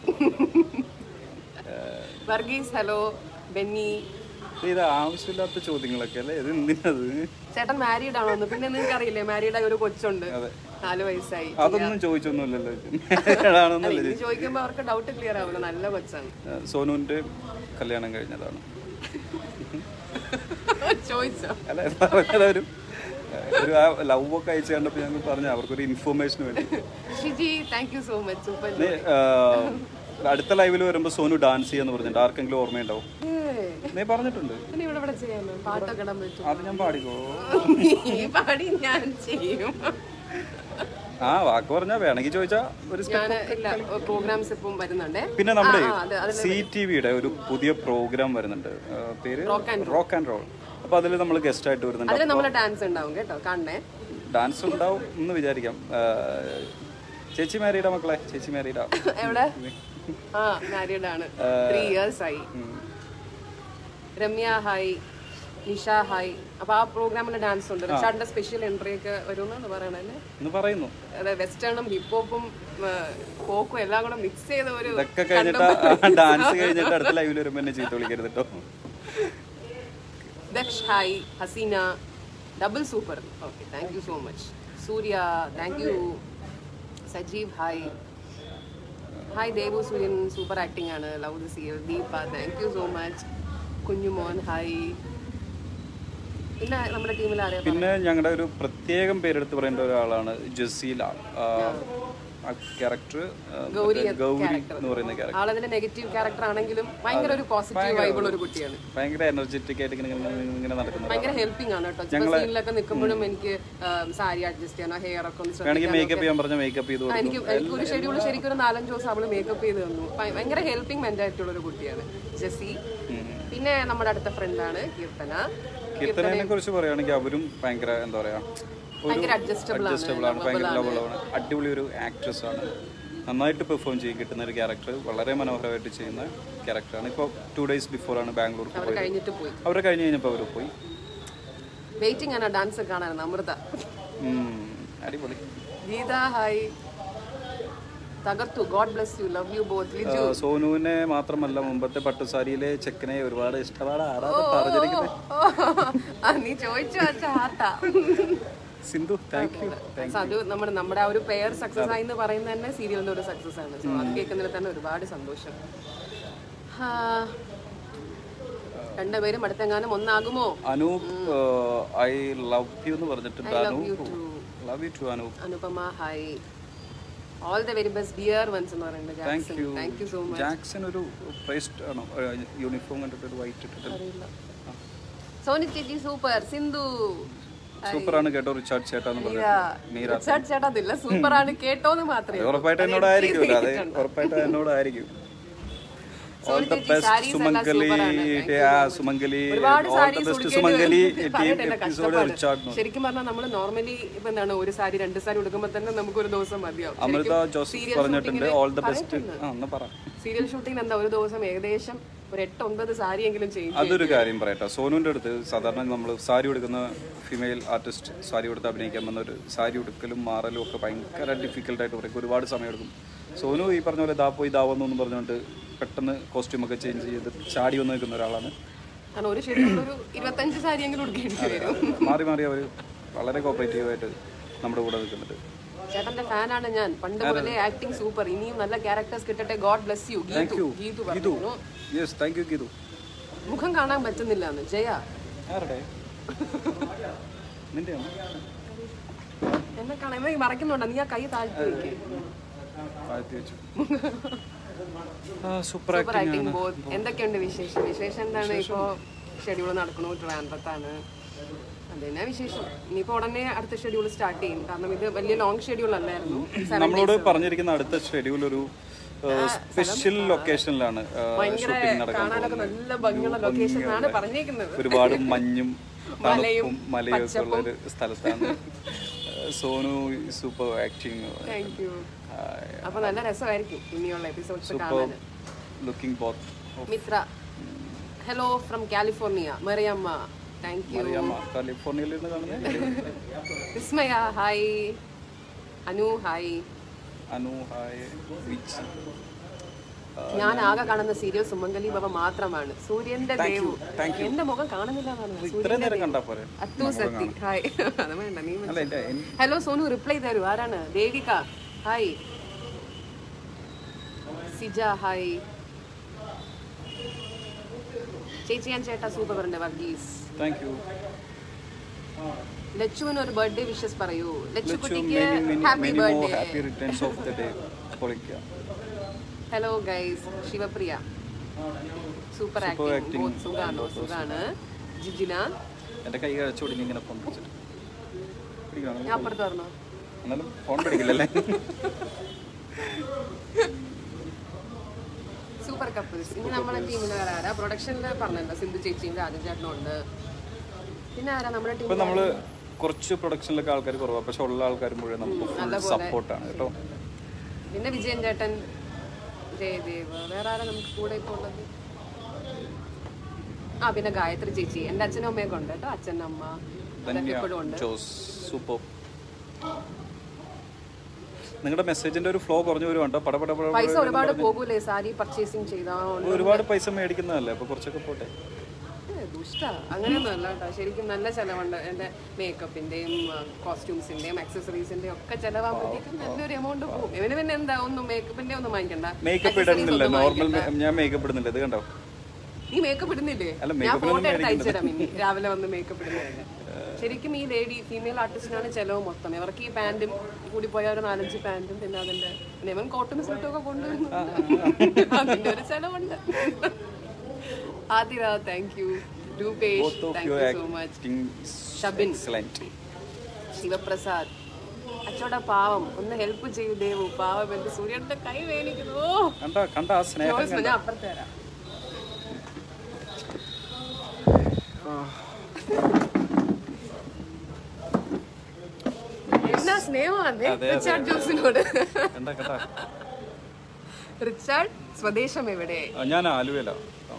വർഗീസ് ഹലോ. ബെന്നി ഇത് ആവശ്യമില്ലാത്ത ചോദ്യങ്ങളൊക്കെ അല്ലേ. ഇത് എന്തിനത്? ചേട്ടൻ മാരീഡ് ആണോ? പിന്നെ നിങ്ങൾക്ക് അറിയില്ലേ, മാരീഡ് ആയ ഒരു കൊച്ചുണ്ട്, 4 വയസ്സായി. അതൊന്നും ചോദിച്ചൊന്നുമില്ലല്ലോ. ചോദിക്കുമ്പോ അവർക്ക് ഡൗട്ട് ക്ലിയർ ആവില്ല. നല്ല കൊച്ചാണ്. സോനുവിന്റെ കല്യാണം കഴിഞ്ഞതാണ്. ചോദിച്ചോ? അല്ല പറഞ്ഞതൊരു ലവ് ഒക്കെ അയച്ചു കണ്ടപ്പോ ഞങ്ങൾ പറഞ്ഞു അവർക്കൊരു ഇൻഫോർമേഷന് വേണ്ടി. Shiji thank you so much. അടുത്ത ലൈവിൽ വരുമ്പോ സോനു ഡാൻസ് ചെയ്യാന്ന് പറഞ്ഞിട്ടുണ്ട്. ആർക്കെങ്കിലും ഓർമ്മയുണ്ടാവും? നീ പറഞ്ഞിട്ടുണ്ട്. അത് ഞാൻ പാടിക്കോ. ഞാൻ ചെയ്യും. ആ വാക്ക് പറഞ്ഞാ വേണമെങ്കിൽ ചോദിച്ചാ ഒരു പ്രോഗ്രാംസ് ഇപ്പം വരുന്നുണ്ട്. പിന്നെ നമ്മുടെ CTVയുടെ ഒരു പുതിയ പ്രോഗ്രാം വരുന്നുണ്ട്. പേര് റോക്ക് ആൻഡ് റോൾ. അപ്പൊ അതിൽ നമ്മൾ ഗസ്റ്റ് ആയിട്ട് വരുന്നുണ്ട്. ഡാൻസ് ഉണ്ടാവും കേട്ടോ, കാണണേ. ഡാൻസ് ഉണ്ടാവും എന്ന് വിചാരിക്കാം. ചേച്ചി മാരീഡാ മക്കളെ? ചേച്ചി മാരീഡാ? എവിടെ? മാരീഡാണ്. 3 years ആയി. രമ്യ ഹായ്. നിഷ ഹായ്. അപ്പൊ ആ പ്രോഗ്രാമിൽ ഡാൻസ് ഉണ്ട്. റിച്ചാർഡിന്റെ സ്പെഷ്യൽ എൻട്രി ഒക്കെ വരുമെന്ന് പറയണല്ലേ. അതെ, വെസ്റ്റേണും ഹിപ്പോപ്പും ഫോക്കും എല്ലാം കൂടെ മിക്സ് ചെയ്ത ഒരു ഡാൻസ് കഴിഞ്ഞിട്ട് അടുത്ത ലൈവിൽ വരുമ്പോ എന്നെ ചീത്ത വിളിക്കരുത് കേട്ടോ. Daksh hi. Haseena double super. Okay thank you so much. Surya thank you. Sajeev hi. Hi Devu Suryan super acting ആണ്. Love the serial. Deepa thank you so much. Kunjumon hi. പിന്നെ നമ്മുടെ ടീമിൽ ആരെയാ? പിന്നെ ഞങ്ങളുടെ ഒരു പ്രത്യേകം പേരെടുത്ത് പറയേണ്ട ഒരാളാണ് ജസീല. ക്യാരക്ടർ ഗൗരി എന്ന് പറയുന്ന ക്യാരക്ടർ. ആളതിന്റെ നെഗറ്റീവ് ക്യാരക്ടർ ആണെങ്കിലും ഭയങ്കര ഒരു പോസിറ്റീവ് വൈബുള്ള ഒരു കുട്ടിയാണ്. ഭയങ്കര എനർജറ്റിക് ആയിട്ട് ഇങ്ങനെ നടക്കുന്നത്. ഭയങ്കര ഹെൽപ്പിംഗ് ആണ് കേട്ടോ. സീനിലൊക്കെ നിൽക്കുമ്പോഴും എനിക്ക് സാരി അഡ്ജസ്റ്റ് ചെയ്യാനോ ഹെയർ ഒക്കെ വേണമെങ്കിൽ മേക്കപ്പ് ചെയ്യാൻ പറഞ്ഞാൽ മേക്കപ്പ് ചെയ്തു. എനിക്ക് ഒരു ഷെഡ്യൂൾ ശരിക്കും ഒരു 4-5 ദിവസം അവള് മേക്കപ്പ് ചെയ്ത് തന്നു. ഭയങ്കര ഹെൽപ്പിംഗ് മെന്റാലിറ്റി ഉള്ള ഒരു കുട്ടിയാണ് ജസി. പിന്നെ നമ്മുടെ അടുത്ത ഫ്രണ്ടാണ് കീർത്തനെ കുറിച്ച് പറയുകയാണെങ്കിൽ അവരും ഭയങ്കര എന്താ പറയാ, അഡ്ജസ്റ്റബിൾ ആണ്, ഭയങ്കര ലവളാണ്. അടിപൊളി ഒരു ആക്ട്രസ് ആണ്. നന്നായിട്ട് പെർഫോം ചെയ്യും. കിട്ടുന്ന ഒരു ക്യാരക്ടർ വളരെ മനോഹരമായിട്ട് ചെയ്യുന്ന ക്യാരക്ടറാണ്. ഇപ്പോൾ 2 days ബിഫോറാണ് ബാംഗ്ലൂർ പോയത്. അവർ കഴിഞ്ഞ് കഴിഞ്ഞപ്പോൾ അവർ പോയി. വെയിറ്റിംഗ് ആണ് ഡാൻസ് കാണാൻ. അമൃത അടിപൊളി. ഗീത ഹായ്. തകർത്തു. God bless you. Love you both. Liju സോനുവിനെ മാത്രമല്ല മുമ്പത്തെ പട്ടുസാരിയിലെ ചെക്കനെ ഒരുപാട് ഇഷ്ടമാണ്. നീ ചോദിച്ചു സിന്ധു താങ്ക് യു. അത് നമ്മുടെ ആ ഒരു പെയർ സക്സസ് ആയി എന്ന് പറയുന്നത് തന്നെ സീരിയലിന്റെ ഒരു സക്സസ് ആണ്. സോ അത് കേൾക്കുന്നതിൽ തന്നെ ഒരുപാട് സന്തോഷം. രണ്ടുപേരും അടുത്തെങ്ങാനും ഒന്നാകുമോ? അനൂപ് ഐ ലവ് യു എന്ന് പറഞ്ഞിട്ടുണ്ട്. Love you too Anoop. Anupama hi. All the very best dear ones എന്ന് പറയുന്നത് Jackson. Thank you so much. Jackson ഒരു പ്രൈസ്ഡ് ആണോ? യൂണിഫോം കണ്ടിട്ട് ഒരു വൈറ്റ് ഇട്ടിട്ട്. സോനി ചേച്ചി സൂപ്പർ. സിന്ധു സൂപ്പറാണ് കേട്ടോ. റിച്ചാർഡ് ചേട്ടാ എന്ന് പറഞ്ഞു. റിച്ചാർഡ് ചേട്ടാ ഇല്ല, സൂപ്പറാണ് കേട്ടോന്ന് മാത്രമേ. ഉറപ്പായിട്ട് എന്നോടായിരിക്കും. അതെ ഉറപ്പായിട്ട് എന്നോടായിരിക്കും. All the best Sumangali. Sumangali all the best Sumangali team episode Richard. ശരിക്കും പറഞ്ഞാൽ നമ്മൾ നോർമലി ഇപ്പൊ എന്താണ് ഒരു സാരി 2 സാരി ഉടുക്കുമ്പോൾ തന്നെ നമുക്ക് ഒരു ദിവസം മതിയാവും. അമൃത ജോസഫ് പറഞ്ഞിട്ടുണ്ട് all the best. Serial shooting എന്താ ഒരു ദിവസം ഏകദേശം ഒരു 8-9 സാരിയെങ്കിലും ചെയ്യും. അതൊരു കാര്യം പറയട്ടെ. സോനുവിന്റെ അടുത്ത് സാധാരണ നമ്മൾ സാരി ഉടുക്കുന്ന ഫീമെയിൽ ആർട്ടിസ്റ്റ് സാരി ഉടുത്ത് അഭിനയിക്കാൻ വന്ന ഒരു സാരി ഉടുക്കലും മാറലും ഒക്കെ ഭയങ്കര ഡിഫിക്കൽട്ടായിട്ട് പറയും. ഒരുപാട് സമയം എടുക്കും. സോനു ഈ പറഞ്ഞ പോലെ ദാ പോയി ദാവെന്നൊന്നും പറഞ്ഞുകൊണ്ട് പെട്ടെന്ന് കോസ്റ്റ്യൂമൊക്കെ ചേഞ്ച് ചെയ്ത് ചാടി വന്ന് നിൽക്കുന്ന ഒരാളാണ്. കാരണം ഒരു ഷെഡ്യൂൾ ഒരു 25 സാരിയെങ്കിലും ഉടുക്കേണ്ടി വരും. മാറി മാറി അവർ വളരെ കോപ്പറേറ്റീവായിട്ട് നമ്മുടെ കൂടെ നിൽക്കുന്നുണ്ട്. ചേട്ടന്റെ ഫാനാണ് ഞാൻ. പണ്ട് മുതലേ ആക്ടിങ് സൂപ്പർ. ഇനിയും നല്ല ക്യാരക്ടേഴ്സ് കിട്ടട്ടെ. God bless you. ഗീതു പറഞ്ഞു. Yes, thank you Geethu. മുഖം കാണാൻ പറ്റുന്നില്ല എന്ന്. ജയ ആരുടെ നിന്റെ എന്നെ കാണാൻ മറക്കുന്നുണ്ടോ? നീ ആ കൈ താഴ്ത്തി വെക്ക്. Super acting both. എന്തൊക്കെയുണ്ട് വിശേഷം? വിശേഷം എന്താണ്? ഇപ്പോ ഷെഡ്യൂൾ നടക്കണു ട്രിവാൻഡ്രത്താണ്. അതന്നെ വിശേഷം. ഇനിയിപ്പോ ഉടനെ അടുത്ത ഷെഡ്യൂൾ സ്റ്റാർട്ട് ചെയ്യും. കാരണം ഇത് വലിയ ലോങ് ഷെഡ്യൂൾ അല്ലായിരുന്നു. നമ്മളോട് പറഞ്ഞിരിക്കുന്ന അടുത്ത ഷെഡ്യൂൾ ഒരു സ്പെഷ്യൽ ലൊക്കേഷനിലാണ് ഷൂട്ടിംഗ് നടക്കുന്നത്. നല്ല ഭംഗിയുള്ള ലൊക്കേഷനാണ് പറഞ്ഞേക്കുന്നത്. ഒരുപാട് മഞ്ഞും തണുപ്പും മലയും ഒക്കെ ഉള്ള ഒരു സ്ഥലത്താണ്. Sonu super acting. Thank you. അപ്പൊ നല്ല രസമായിരിക്കും ഇനിയുള്ള എപ്പിസോഡ്സ് കാണാൻ. Looking both. Mithra hello from California. Mariyamma thank you. കാലിഫോർണിയയിൽ നിന്ന് കാണുന്നത്. വിസ്മയ ഹായ്. അനു ഹായ്. ഞാൻ ആകെ കാണുന്ന സീരിയൽ സുമംഗലി ഭവ മാത്രമാണ്. സൂര്യന്റെ ദേവു. എന്റെ മുഖം കാണുന്നില്ല. അത്തു സത്തി ഹായ്. അത് വേണ്ട നീ. ഹലോ സോനു റിപ്ലൈ തരൂ. ആരാണ്? ദേവിക ഹായ്. സിജ ഹായ്. ചേച്ചി ഞാൻ ചേട്ടാ സൂപ്പർ പറഞ്ഞ വർഗീസ്. ലച്ചുവിന് ഒരു ബർത്ത്ഡേ വിഷസ് പറയൂ. ലച്ചു കുട്ടിക്ക് happy birthday. Hello guys. Shivapriya super acting. സുഖാണ്. ജിജിന എന്റെ കൈ കഴിച്ചോടി ഇങ്ങനെ ഫോൺ പിടിച്ചിട്ട് ഞാൻ അപ്പുറത്ത് പറഞ്ഞോ. എന്നാലും ഫോൺ പിടിക്കില്ലല്ലേ. Super couples. ഇനി നമ്മളെ ടീമിൽ ആരാ? പ്രൊഡക്ഷനിൽ പറഞ്ഞല്ലോ സിന്ധു ചേച്ചിയും രാജൻ ചേട്ടനും ഉണ്ട്. പിന്നെ ആരാ നമ്മുടെ ടീമിൽ? നമ്മള് കുറച്ച് പ്രൊഡക്ഷനിലൊക്കെ ആൾക്കാർ കുറവാണ്, പക്ഷെ ഉള്ള ആൾക്കാർ മുഴുവൻ നമുക്ക് ഫുൾ സപ്പോർട്ടാണ് കേട്ടോ. പിന്നെ വിജയൻ ചേട്ടൻ, ജയദേവ്, വേറെ ആരാ നമുക്ക് കൂടെ ഇപ്പോൾ ഉള്ളത്? പിന്നെ ഗായത്രി ചേച്ചി. എൻ്റെ അച്ഛനും അമ്മയൊക്കെ ഉണ്ട് കേട്ടോ. അച്ഛൻ അമ്മ എപ്പോഴും ഉണ്ട്. സൂപ്പർ. നിങ്ങളുടെ മെസ്സേജിന്റെ ഒരു ഫ്ലോ കുറഞ്ഞു വരുവാണ്ടോ. പൈസ ഒരുപാട് പോകൂലേ സാരി പർച്ചേസിങ് ചെയ്താൽ? ഒരുപാട് പൈസ മേടിക്കുന്നതല്ലേ, അപ്പൊ കുറച്ചൊക്കെ പോട്ടെ. ദുഷ്ട അങ്ങനെയൊന്നും അല്ല കേട്ടോ. ശരിക്കും നല്ല ചിലവുണ്ട്. എൻ്റെ മേക്കപ്പിന്റെയും കോസ്റ്റ്യൂംസിന്റെയും ആക്സസറീസിന്റെയും ഒക്കെ ചിലവാകുമ്പോഴത്തേക്കും നല്ലൊരു എമൗണ്ട് പോകും. ഇവന് പിന്നെ എന്താ ഒന്നും മേക്കപ്പിന്റെ ഒന്നും വാങ്ങിക്കണ്ട. മേക്കപ്പ് ഇടുന്നില്ല, നോർമൽ ഞാൻ മേക്കപ്പ് ഇടുന്നില്ല. ഇത് കണ്ടോ? നീ മേക്കപ്പ് ഇടുന്നില്ലേ? ഞാൻ ഫോട്ടോ എടുത്ത് അയച്ചുതരാം. ഇനി രാവിലെ വന്ന് മേക്കപ്പ് ഇടുന്നത്. ശരിക്കും ഈ ലേഡി ഫീമെയിൽ ആർട്ടിസ്റ്റിനാണ് ചിലവ് മൊത്തം. ഇവർക്ക് ഈ പാന്റും കൂടി പോയ ഒരു 4-5 പാന്റും പിന്നെ അതിന്റെ ഇവൻ കോട്ടൺ സെറ്റും ഒക്കെ കൊണ്ടുവരുന്നുണ്ട്. അതിന്റെ ഒരു ചിലവുണ്ട്. Athira thank you. Rupesh thank you so much. Shabin, Shivaprasad അച്ചോട പാവം ഒന്ന് ഹെൽപ്പ് ചെയ്യൂ ദേവു. പാവം എന്റെ സൂര്യന്റെ കൈ വേണിക്കുന്നു. ഞാൻ അപ്പുറത്ത് തരാം. എന്നാ സ്നേഹമാണ് റിച്ചാർഡ് ജോസിനോട്. റിച്ചാർഡ് സ്വദേശം എവിടെ? ഞാൻ ആലുവയില.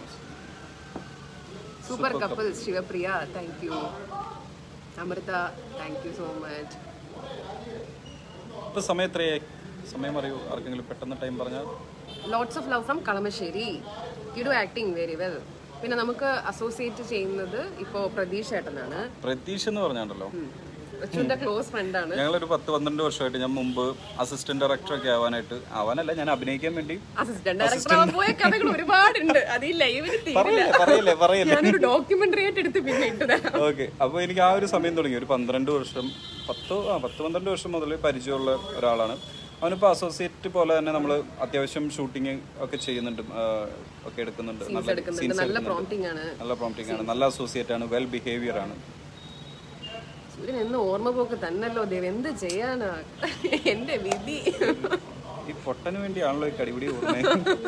Super couples. Shivapriya thank you. Amrutha thank you so much. ഇപ്പൊ സമയം എത്രയായി? സമയം അറിയൂ ആർക്കെങ്കിലും പെട്ടെന്ന് ടൈം പറഞ്ഞാൽ. Lots of love from Kalamassery. You do acting very well. പിന്നെ നമുക്ക് അസോസിയേറ്റ് ചെയ്യുന്നത് ഇപ്പോ പ്രതീഷ് ഏട്ടനാണ്. പ്രതീഷ് എന്ന് പറഞ്ഞാണ്ടല്ലോ ക്ലോസ് ഫ്രണ്ടാണ്. ഞങ്ങളൊരു 10-12 വർഷമായിട്ട് ഞാൻ മുമ്പ് അസിസ്റ്റന്റ് ഡയറക്ടർ ഒക്കെ ആവാനല്ല, ഞാൻ അഭിനയിക്കാൻ വേണ്ടി അസിസ്റ്റന്റ് ഡയറക്ടർ പോയ കഥകൾ ഒരുപാടുണ്ട്. അത് ഈ ലൈവിൽ ഞാനൊരു ഡോക്യുമെന്ററി ആയിട്ട് എടുത്ത് പിന്നെ ഇട്ടതാണ്. ഓക്കെ. അപ്പൊ എനിക്ക് ആ ഒരു സമയം തുടങ്ങി. ഒരു 12 വർഷം 10-12 വർഷം മുതൽ പരിചയമുള്ള ഒരാളാണ്. അവനിപ്പോൾ അസോസിയേറ്റ് പോലെ തന്നെ നമ്മൾ അത്യാവശ്യം ഷൂട്ടിങ് ഒക്കെ ചെയ്യുന്നുണ്ട്, ഒക്കെ എടുക്കുന്നുണ്ട്. നല്ല പ്രോംപ്റ്റിംഗ് ആണ്, നല്ല അസോസിയേറ്റ് ആണ്, വെൽ ബിഹേവിയർ ആണ്. സൂര്യൻ എന്ന് ഓർമ്മ പോക്ക് തന്നല്ലോ ദേവ്. എന്ത് ചെയ്യാനാ എന്റെ വിധി. ഈ പൊട്ടന് വേണ്ടിയാണല്ലോ ഈ കടിപിടി ഓർമ്മ.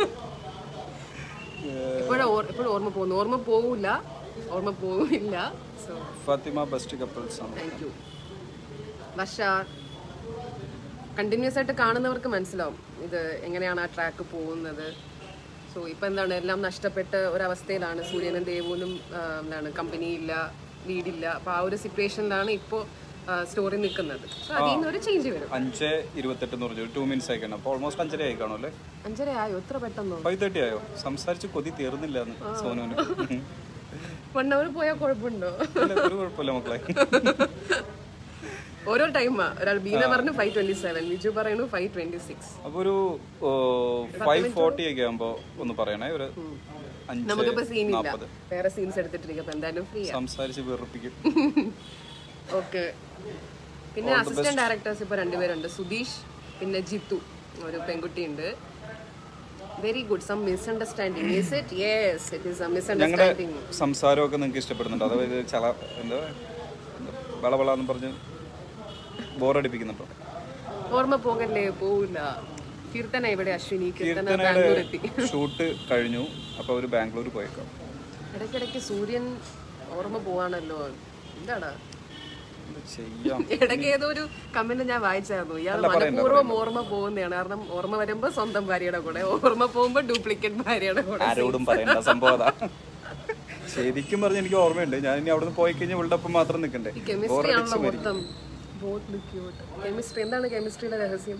എപ്പോഴും ഓർമ്മ പോകുന്നു. ഓർമ്മ പോവില്ല, ഓർമ്മ പോവില്ല. ഫാത്തിമ ബെസ്റ്റ് കപ്പിൾസ് ആണ്. Thank you. വർഷ കണ്ടിന്യൂസ് ആയിട്ട് കാണുന്നവർക്ക് മനസ്സിലാവും ഇത് എങ്ങനെയാണ് ആ ട്രാക്ക് പോകുന്നത്. സോ ഇപ്പം എന്താണ് എല്ലാം നഷ്ടപ്പെട്ട ഒരവസ്ഥയിലാണ്. സൂര്യനും ദേവുനും എന്താണ് കമ്പനിയില്ല, വീടില്ല. അപ്പോൾ ആ ഒരു സിറ്റുവേഷനിലാണ് ഇപ്പോൾ സ്റ്റോറി നിൽക്കുന്നത്. സോ അതിൽ നിന്ന് ഒരു ചേഞ്ച് വരും. 5:28 എന്ന് പറഞ്ഞു 2 minutes ആയിക്കാണ്. അപ്പോൾ ഓൾമോസ്റ്റ് 5:30 ആയി കാണും അല്ലേ? 5:30 ആയോ? എത്ര പെട്ടെന്നോ? 5:30 ആയോ? സംസാരിച്ച് കൊതി തീർന്നില്ല സോനുവിന്. 1 hour പോയാൽ കുഴപ്പമുണ്ടോ? ഒരു കുഴപ്പമില്ല മക്കളെ. ഓരോ ടൈമാ. ഒരാൾ ബീന പറഞ്ഞു 5:27, വിജു പറയുന്നു 5:26. അപ്പൊ ഒരു 5:40 ഒക്കെ ആകുമ്പോ ഒന്ന് പറയണേ. ഒരു നമുക്കിപ്പോ സീനില്ല, വേറെ സീൻസ് എടുത്തിട്ടിരിക്കും. അപ്പൊ എന്തായാലും ഫ്രീ സംസാരിച്ച് വെറുപ്പിക്കും. ഓക്കെ. പിന്നെ അസിസ്റ്റന്റ് ഡയറക്ടേഴ്സ് ഇപ്പൊ 2 പേരുണ്ട്, സുധീഷ് പിന്നെ ജിത്തു, ഒരു പെൺകുട്ടിയുണ്ട്. Very good. Some misunderstanding is it? Yes, it is a misunderstanding. സംസാരമൊക്കെ നിങ്ങൾക്ക് ഇഷ്ടപ്പെടുന്നുണ്ടോ? അതായത് എന്താ വളവളാന്ന് പറഞ്ഞ് ബോറടിപ്പിക്കുന്നുണ്ടോ? ഓർമ്മ പോകല്ലേ? പോവില്ല. കീർത്തന ഇവിടെ, അശ്വിനി കീർത്തന ബാംഗ്ലൂരെത്തി. ഷൂട്ട് കഴിഞ്ഞു, അപ്പൊ ഒരു ബാംഗ്ലൂർ പോയേക്കാം. ഇടയ്ക്കിടയ്ക്ക് സൂര്യൻ ഓർമ്മ പോവാണല്ലോ, എന്താടാ ചെയ്യാം. ഇടയ്ക്ക് ഏതോ ഒരു കമന്റ് ഞാൻ വായിച്ചായിരുന്നു, ഇയാൾ മനഃപൂർവ്വം ഓർമ്മ പോകുന്നതാണ്. കാരണം ഓർമ്മ വരുമ്പോ സ്വന്തം ഭാര്യയുടെ കൂടെ, ഓർമ്മ പോകുമ്പോ ഡ്യൂപ്ലിക്കേറ്റ് ഭാര്യയുടെ കൂടെ. ആരോടും പറയേണ്ട സംഭവം. ശരിക്കും പറഞ്ഞ എനിക്ക് ഓർമ്മയുണ്ട്. ഞാൻ ഇനി അവിടെ നിന്ന് പോയി കഴിഞ്ഞാൽ ഇവളുടെ ഒപ്പം മാത്രം നിൽക്കണ്ടേ? കെമിസ്ട്രി ആണല്ലോ മൊത്തം. കെമിസ്ട്രി എന്താണ് കെമിസ്ട്രിയുടെ രഹസ്യം?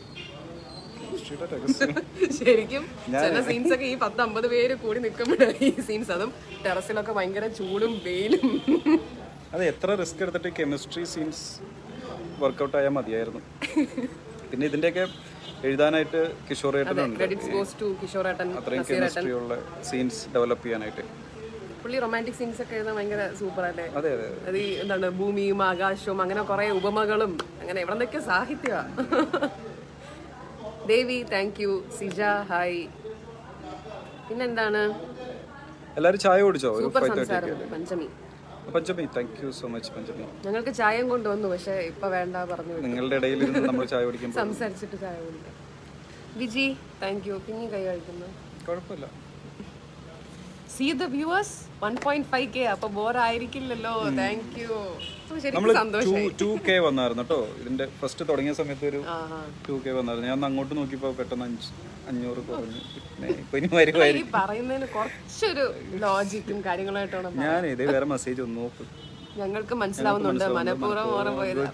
ശരിക്കും ചില സീൻസ് ഒക്കെ ഈ 10-50 പേര് കൂടി നിൽക്കുമ്പോഴാണ് ഈ സീൻസ്. അതും ടെറസിലൊക്കെ ഭയങ്കര ചൂടും വെയിലും. അത് എത്ര റിസ്ക് എടുത്തിട്ട് കെമിസ്ട്രി സീൻസ് വർക്ക്ഔട്ട് ആയാൽ മതിയായിരുന്നു. പിന്നെ ഇതിന്റെയൊക്കെ എഴുതാനായിട്ട് കിഷോറേട്ടനുണ്ട്. അത്രയും കെമിസ്ട്രി ഉള്ള സീൻസ് ഡെവലപ്പ് ചെയ്യാനായിട്ട്. പുള്ളി റൊമാൻറ്റിക് സീൻസ് ഒക്കെ എഴുതാൻ ഭയങ്കര സൂപ്പർ അല്ലേ? അതെ അതെ. അത് ഈ എന്താണ് ഭൂമിയും ആകാശവും അങ്ങനെ കുറെ ഉപമകളും അങ്ങനെ എവിടെ നിന്നൊക്കെ Sahithya. Devi thank you. Sija hi. പിന്നെന്താണ്, എല്ലാരും ചായ കുടിച്ചോ? സൂപ്പർ സംസാരം. Panchami thank you so much Panchami. ഞങ്ങൾക്ക് ചായയും കൊണ്ടുവന്നു, പക്ഷെ ഇപ്പൊ വേണ്ട പറഞ്ഞു. നിങ്ങളുടെ ഇടയിൽ നമ്മൾ ചായ കുടിക്കുമ്പോൾ സംസാരിച്ചിട്ട് ചായ കുടിക്കാം. Viji thank you. പിന്നെ കൈ കഴിക്കുന്നു, കുഴപ്പമില്ല. See the viewers 1.5k, അപ്പൊ ബോർ ആയിരിക്കില്ലല്ലോ. Thank you. നമ്മള് 2k വന്നായിരുന്നു കേട്ടോ. ഇതിന്റെ ഫസ്റ്റ് തുടങ്ങിയ സമയത്ത് ഒരു 2k വന്നായിരുന്നു. ഞാൻ അങ്ങോട്ട് നോക്കിയപ്പോ പെട്ടെന്ന് 500 കുറഞ്ഞു. ഈ പറയുന്നതിന് കുറച്ചൊരു ലോജിക്കും കാര്യങ്ങളായിട്ടാണ്. ഞാൻ ഇതേ വേറെ മെസ്സേജ് ഒന്ന് നോക്കും. ഞങ്ങൾക്ക് മനസ്സിലാവുന്നുണ്ട് മനഃപൂർവ്വം ഓർമ്മ പോയത്.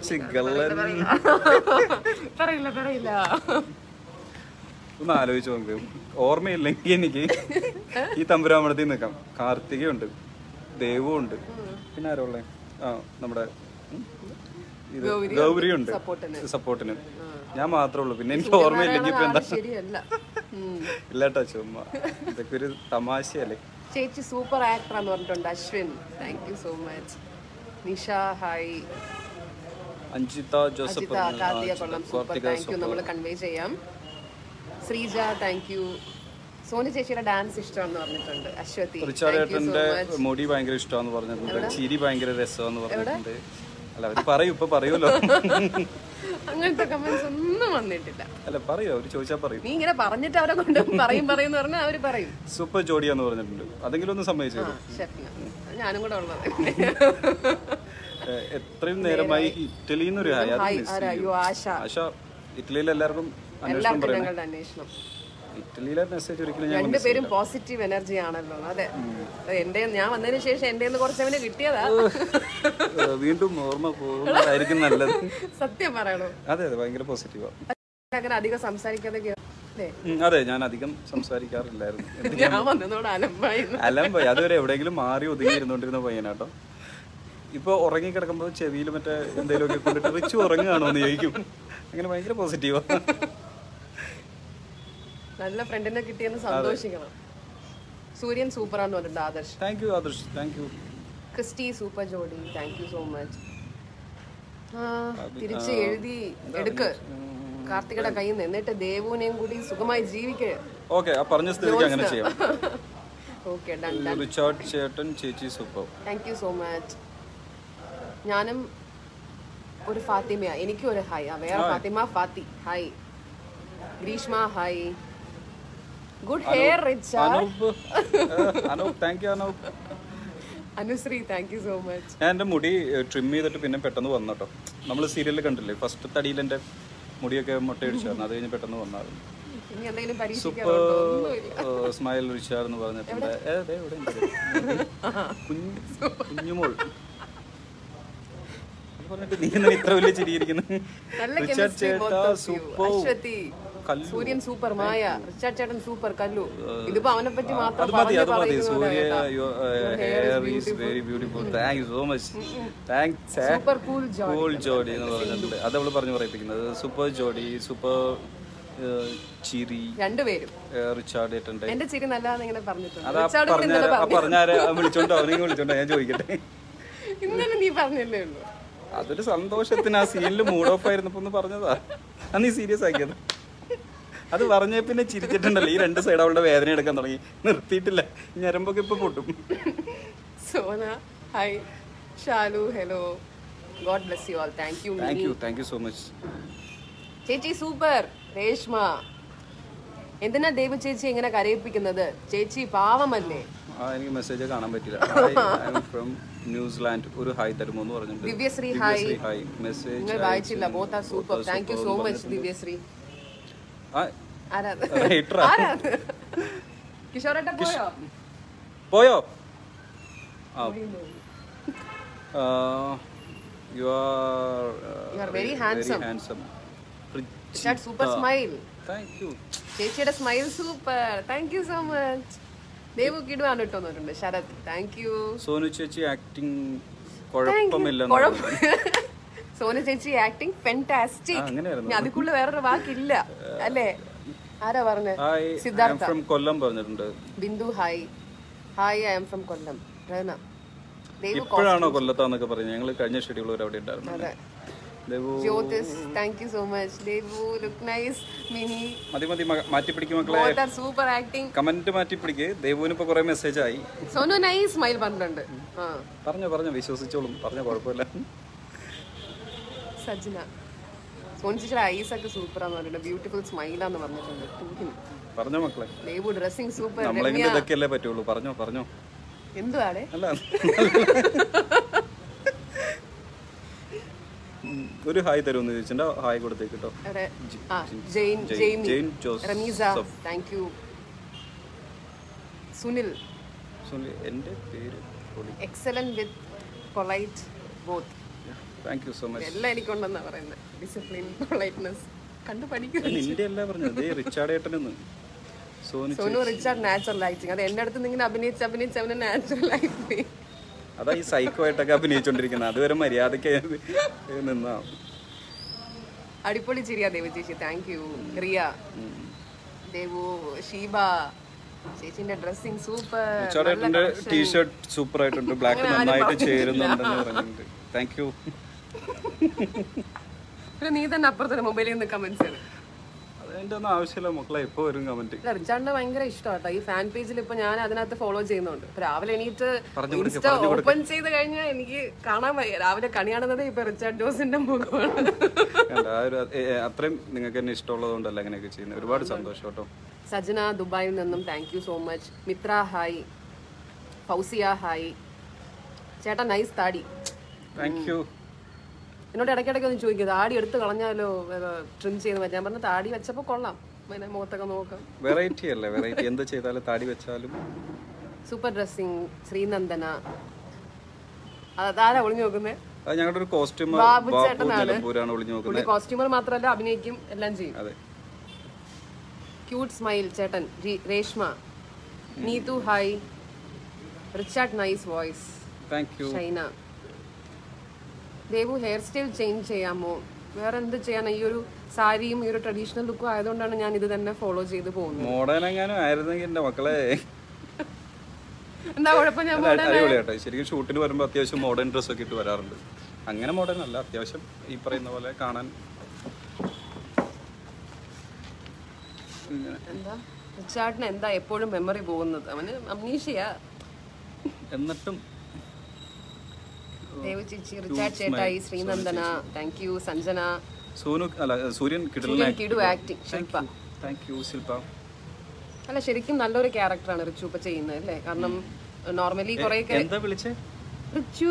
പറയില്ല. ഒന്ന് ആലോചിച്ച് നോക്ക്. ഓർമ്മയില്ലെങ്കിൽ എനിക്ക് ഈ തമ്പുരാമടത്തിൽ നിൽക്കാം. കാർത്തികയുണ്ട്, ദേവുണ്ട്, പിന്നെ ആരോ ഉള്ളേ? നമ്മുടെ ഗൗരിയുണ്ട് സപ്പോർട്ടിന്. ഞാൻ മാത്രമേ ഉള്ളൂ. പിന്നെ എനിക്ക് ഓർമ്മയില്ലെങ്കിൽ ഇപ്പൊ എന്താ? ഇല്ലാട്ടോ, ചുമ്മാ ഇതൊക്കെ ഒരു തമാശയല്ലേ. ചേച്ചി സൂപ്പർ ആക്ടർ എന്ന് പറഞ്ഞിട്ടുണ്ട് Ashwin. Thank you so much. Nisha hi. Anjitha Joseph, Karthika കൊള്ളം സൂപ്പർ. Thank you. നമ്മൾ കൺവേ ചെയ്യാം. Sreeja thank you. സോനി ചേച്ചിയുടെ ഡാൻസ് ഇഷ്ടമാണെന്ന് പറഞ്ഞിട്ടുണ്ട് അശ്വതി. റിച്ചാർഡേട്ടന്റെ മുടി ഭയങ്കര ഇഷ്ടമാണെന്ന് പറഞ്ഞിട്ടുണ്ട്. ചിരി ഭയങ്കര രസമാണെന്ന് പറഞ്ഞിട്ടുണ്ട്. അല്ല അവര് പറയൂ, ഇപ്പൊ പറയുമല്ലോ. അങ്ങനത്തെ കമന്റ്സ് ഒന്നും വന്നിട്ടില്ല. അല്ല പറയൂ, അവര് ചോദിച്ചാൽ പറയും. നീ ഇങ്ങനെ പറഞ്ഞിട്ട് അവരെ കൊണ്ട് പറയും പറഞ്ഞാൽ അവര് പറയും. സൂപ്പർ ജോഡിയാന്ന് പറഞ്ഞിട്ടുണ്ട്. അതെങ്കിലും ഒന്ന് സമ്മതിച്ചു. ഞാനും കൂടെ ഉള്ളത്. എത്രയും നേരമായി ഇറ്റലിയിൽ നിന്നൊരു ആശ. ഇറ്റലിയിൽ എല്ലാവർക്കും അന്വേഷണം. ഇറ്റലിയിലെ മെസ്സേജ് ഒരിക്കലും രണ്ടുപേരും പോസിറ്റീവ് എനർജി ആണല്ലോ. അതെ, എന്റെ ഞാൻ വന്നതിന് ശേഷം എന്റെ കുറച്ചവന് കിട്ടിയതാ. വീണ്ടും ഓർമ്മ പോകുന്നതായിരിക്കും നല്ലത്. സത്യം പറയണോ? അതെ അതെ, ഭയങ്കര പോസിറ്റീവാ. അങ്ങനെ അധികം സംസാരിക്കാതെ. അതെ, ഞാൻ അധികം സംസാരിക്കാറില്ലായിരുന്നു. ഞാൻ വന്നതോടെ അലമ്പായി. അതുവരെ എവിടെയെങ്കിലും മാറി ഒതുങ്ങി ഇരുന്നോണ്ടിരുന്ന പയ്യനാട്ടോ. ഇപ്പൊ ഉറങ്ങി കിടക്കുമ്പോൾ ചെവിയിൽ മറ്റേ എന്തെങ്കിലും ഒക്കെ കൊണ്ടിട്ട് റിച്ച് ഉറങ്ങുകയാണോ എന്ന് ചോദിക്കും. അങ്ങനെ ഭയങ്കര പോസിറ്റീവാ. നല്ല ഫ്രണ്ടിനെ കിട്ടിയെന്ന് സന്തോഷിക്കണം. സൂര്യൻ സൂപ്പറാന്ന് പറഞ്ഞിട്ടുണ്ട് Adarsh. Thank you Adarsh. Thank you. Christy super ജോഡി. Thank you so much. തിരിച്ച് എഴുതി എടുക്ക് കാർത്തികയുടെ കയ്യിൽ നിന്ന്. എന്നിട്ട് ദേവുവിനെയും കൂടി സുഖമായി ജീവിക്കുക. ഓക്കെ, ആ പറഞ്ഞ സ്ഥിതിക്ക് അങ്ങനെ ചെയ്യാം. Okay, done done. റിച്ചാർഡ് ചേട്ടൻ ചേച്ചി super. Thank you so much. ഞാനും ഒരു ഫാത്തിമയാ. എനിക്കും ഒരു ഹായ്. വേറെ Fathima Fathi hi. Greeshma hi. Good hair Richard. Thank you Anoop. Anusree thank you so much. ഞാൻ എൻ്റെ മുടി ട്രിം ചെയ്തിട്ട് പിന്നെ പെട്ടെന്ന് വന്നോട്ടോ. നമ്മൾ സീരിയലിൽ കണ്ടില്ലേ, ഫസ്റ്റ് തടിയിൽ എൻ്റെ മുടിയൊക്കെ മുട്ടയടിച്ചായിരുന്നു. അത് കഴിഞ്ഞ് പെട്ടെന്ന് വന്നായിരുന്നു. സൂപ്പർ സ്മൈൽ റിച്ചാർഡ് എന്ന് പറഞ്ഞിട്ടുണ്ട്. കുഞ്ഞുമോൾ പറഞ്ഞിട്ട് നീ എന്തിനാ ഇത്ര വലിയ ചിരിയിരിക്കുന്നു? നല്ല റിച്ചാർഡ് chemistry both ചേട്ടാ of you. Super. Aswathy, Suryan super, Maya, Richard ചേട്ടൻ സൂപ്പർ, കല്ലു. ഇതിപ്പോ അവനെ പറ്റി മാത്രം അത് മതി, അത് മതി. Surya hair is very beautiful. Thank you so much. Thanks. Super cool ജോഡി. കൂൾ ജോഡി എന്ന് പറഞ്ഞിട്ടുണ്ട്. അത് അവള് പറഞ്ഞു പറയിപ്പിക്കുന്നത്. സൂപ്പർ ജോഡി, സൂപ്പർ ചിരി. രണ്ടുപേരും റിച്ചാർഡ് ഏട്ടൻ്റെ. എന്റെ ചിരി നല്ലതാന്ന് ഇങ്ങനെ പറഞ്ഞിട്ടുണ്ട്. അതാ പറഞ്ഞാരെ വിളിച്ചോണ്ടോ അവനെങ്കിൽ വിളിച്ചോണ്ടോ ഞാൻ ചോദിക്കട്ടെ. ഇന്നലെ നീ പറഞ്ഞല്ലേ ഉള്ളൂ. അതൊരു സന്തോഷത്തിന് ആ സീനിൽ മൂഡ് ഓഫ് ആയിരുന്നപ്പോ ഒന്ന് പറഞ്ഞതാ. അത് നീ സീരിയസ് ആക്കിയത്. അത് പറഞ്ഞ പിന്നെ ചിരിച്ചിട്ടുണ്ടല്ലോ. ഈ രണ്ട് സൈഡ് അവളുടെ വേദന എടുക്കാൻ തുടങ്ങി. നിർത്തിയിട്ടില്ല. ഞരമ്പൊക്കെ ഇപ്പൊ പൊട്ടും. Sona hi, Shalu hello, god bless you all. Thank you. Thank you so much. ചേച്ചി സൂപ്പർ. രേഷ്മ, എന്തിനാ ദേവ ചേച്ചി ഇങ്ങനെ കരയിപ്പിക്കുന്നത്? ചേച്ചി പാവമല്ലേ? എനിക്ക് മെസ്സേജ് കാണാൻ പറ്റില്ല. ഫ്രം ന്യൂസിലാൻഡ് ഒരു ഹായ് തരുമോ എന്ന് പറഞ്ഞിട്ടുണ്ട്. ദിവ്യശ്രീ ഹായ്. മെസ്സേജ് നിങ്ങൾ വായിച്ചില്ല. Both are super. Thank you so much Divyasree. കിഷോറേട്ട പോയോ? You are very handsome. Richard, super smile. Thank you. ചേച്ചിയുടെ smile super. Thank you so much. Devu കിടുവാണ് ഇട്ടോന്നിട്ടുണ്ട്. Sarath thank you. സോനു ചേച്ചി ആക്ടിങ് കുഴപ്പമില്ല. സോനു ചേച്ചി ആക്ടിങ് ഫെന്റാസ്റ്റിക്. അതിക്കുള്ള വേറൊരു വാക്കില്ല അല്ലേ? ആരാ പറഞ്ഞ? സിദ്ധാർത്ഥ ഫ്രം കൊല്ലം പറഞ്ഞിട്ടുണ്ട്. Bindu hi. Hi, I am from Kollam. Rahana, ഇപ്പോഴാണോ കൊല്ലത്താന്നൊക്കെ പറഞ്ഞു? ഞങ്ങൾ കഴിഞ്ഞ ഷെഡ്യൂൾ വരെ അവിടെ ഉണ്ടായിരുന്നു. അതെ. Jyothis thank you so much. Devu look nice. Mini മതി മാറ്റി പിടിക്കും മക്കളെ. Super acting. കമന്റ് മാറ്റി പിടിക്ക്. ദേവുവിന് ഇപ്പൊ കുറെ മെസ്സേജ് ആയി. സോനു നൈസ് സ്മൈൽ പറഞ്ഞിട്ടുണ്ട്. പറഞ്ഞോ വിശ്വസിച്ചോളും. പറഞ്ഞ കുഴപ്പമില്ല. സജ്ന, സോനു ചേച്ചിയുടെ ഐസ് ഒക്കെ സൂപ്പറാന്ന് പറഞ്ഞിട്ടുണ്ട്. ബ്യൂട്ടിഫുൾ സ്മൈലാന്ന് പറഞ്ഞിട്ടുണ്ട്. പറഞ്ഞോ മക്കളെ. Devu dressing super. നമ്മളെങ്ങനെ ഇതൊക്കെയല്ലേ പറ്റുള്ളൂ. പറഞ്ഞോ എന്തുവാടെ? അല്ല ഒരു ഹായ് തരുമെന്ന് ചോദിച്ചിട്ടുണ്ടോ? ഹായ് കൊടുത്തേക്ക് കേട്ടോ. Rameesa thank you. സുനിൽ എന്റെ പേര് excellent with polite both. Thank you so much. എല്ലാം എനിക്കുണ്ടെന്നാ പറയുന്നത്. ഡിസിപ്ലിൻ, പൊളൈറ്റ്നസ് കണ്ടു പഠിക്കുന്നു. നിന്റെ അല്ല പറഞ്ഞത്. റിച്ചാർഡ് ഏട്ടനെന്ന്. Sonu Richard natural acting. അത് എന്റെ അടുത്ത് നിങ്ങൾ അഭിനയിച്ച് അവനെ നാച്ചുറൽ ആയി പോയി. അതാ ഈ സൈക്കോ ആയിട്ടൊക്കെ അഭിനയിച്ചോണ്ടിരിക്കുന്നത്. അതുവരെ മര്യാദക്ക് നിന്നാ. അടിപൊളി ചിരിയാ ദേവു ചേച്ചി. Thank you. റിയ, ദേവു, ഷീബ ചേച്ചിന്റെ dressing super. Richard T-shirt super ആയിട്ടുണ്ട്. ബ്ലാക്ക് നന്നായിട്ട് ചേരുന്നുണ്ടെന്ന് പറഞ്ഞിട്ടുണ്ട്. Thank you. നീ തന്നെ അപ്പുറത്തെ മൊബൈലിൽ നിന്ന് കമന്റ്സ് ആണ്. അതിന്റെ ഒന്നും ആവശ്യമില്ല മക്കളെ. ഇപ്പൊ വരും കമന്റ്. റിച്ചാർഡിന്റെ ഭയങ്കര ഇഷ്ടമാട്ടോ ഈ ഫാൻ പേജിൽ. ഇപ്പൊ ഞാൻ അതിനകത്ത് ഫോളോ ചെയ്യുന്നുണ്ട്. രാവിലെ എണീറ്റ് ഇൻസ്റ്റ ഓപ്പൺ ചെയ്ത് കഴിഞ്ഞാൽ എനിക്ക് കാണാൻ വയ്യ. രാവിലെ കണി കാണുന്നത് ഇപ്പൊ റിച്ചാർഡ് ജോസിന്റെ മുഖമാണ്. അത്രയും നിങ്ങൾക്ക് എന്നെ ഇഷ്ടമുള്ളതുകൊണ്ടല്ല അങ്ങനെയൊക്കെ ചെയ്യുന്നത്. ഒരുപാട് സന്തോഷം കേട്ടോ. സജന ദുബായിൽ നിന്നും thank you so much. Mithra hi. Fousiya hi. ചേട്ടാ നൈസ് താടി. Thank you. എന്നോട് ഇടയ്ക്കിടയ്ക്ക് ഒന്ന് ചോദിക്കും താടി എടുത്ത് കളഞ്ഞാലോ ട്രിം ചെയ്ത് വെച്ചാൽ പറഞ്ഞ താടി വെച്ചപ്പോ കൊള്ളാം. മുഖത്തൊക്കെ നോക്കാം. വെറൈറ്റി അല്ലേ? വെറൈറ്റി എന്ത് ചെയ്താലും താടി വെച്ചാലും. Super dressing. ശ്രീനന്ദന അതാരാ ഒളിഞ്ഞു നോക്കുന്നേ? ഞങ്ങളുടെ ഒരു കോസ്റ്റ്യൂമർ ഒളിഞ്ഞു നോക്കുന്നത്. കോസ്റ്റ്യൂമർ മാത്രമല്ല അഭിനയിക്കും, എല്ലാം ചെയ്യും. ക്യൂട്ട് സ്മൈൽ ചേട്ടൻ. Reshma, Neethu hi. Richard nice voice. Thank you. Shaina, Devu hair style change ചെയ്യാമോ? വേറെ എന്ത് ചെയ്യാനാ? ഈ ഒരു സാരിയും ഈ ഒരു ട്രഡീഷണൽ ലുക്കും ആയതുകൊണ്ടാണ് ഞാൻ ഇത് തന്നെ ഫോളോ ചെയ്ത് പോകുന്നത്. മോഡേൺ എങ്ങാനും ആയിരുന്നെങ്കിൽ എന്റെ മക്കളെ എന്താ കുഴപ്പം? ഞാൻ അടിപൊളിയാട്ടെ. ശരിക്കും ഷൂട്ടിന് വരുമ്പോൾ അത്യാവശ്യം മോഡേൺ ഡ്രസ് ഒക്കെ ഇട്ട് വരാറുണ്ട്. അങ്ങനെ മോഡേൺ അല്ല, അത്യാവശ്യം ഈ പറയുന്ന പോലെ കാണാൻ. എന്താ റിച്ചാർഡിന് എന്താ എപ്പോഴും മെമ്മറി പോകുന്നത്? അവന് അംനീഷ്യ. എന്നിട്ടും ദേവു ചേച്ചി, റിച്ചാർഡ് ചേട്ടായി, ശ്രീനന്ദന താങ്ക് യു. സഞ്ജന, സൂര്യൻ കിടു acting. Shilpa thank you. Shilpa അല്ല ശരിക്കും നല്ലൊരു ക്യാരക്ടറാണ് റിച്ചു ഇപ്പൊ ചെയ്യുന്നത് അല്ലേ? കാരണം നോർമലി കുറെ റിച്ചു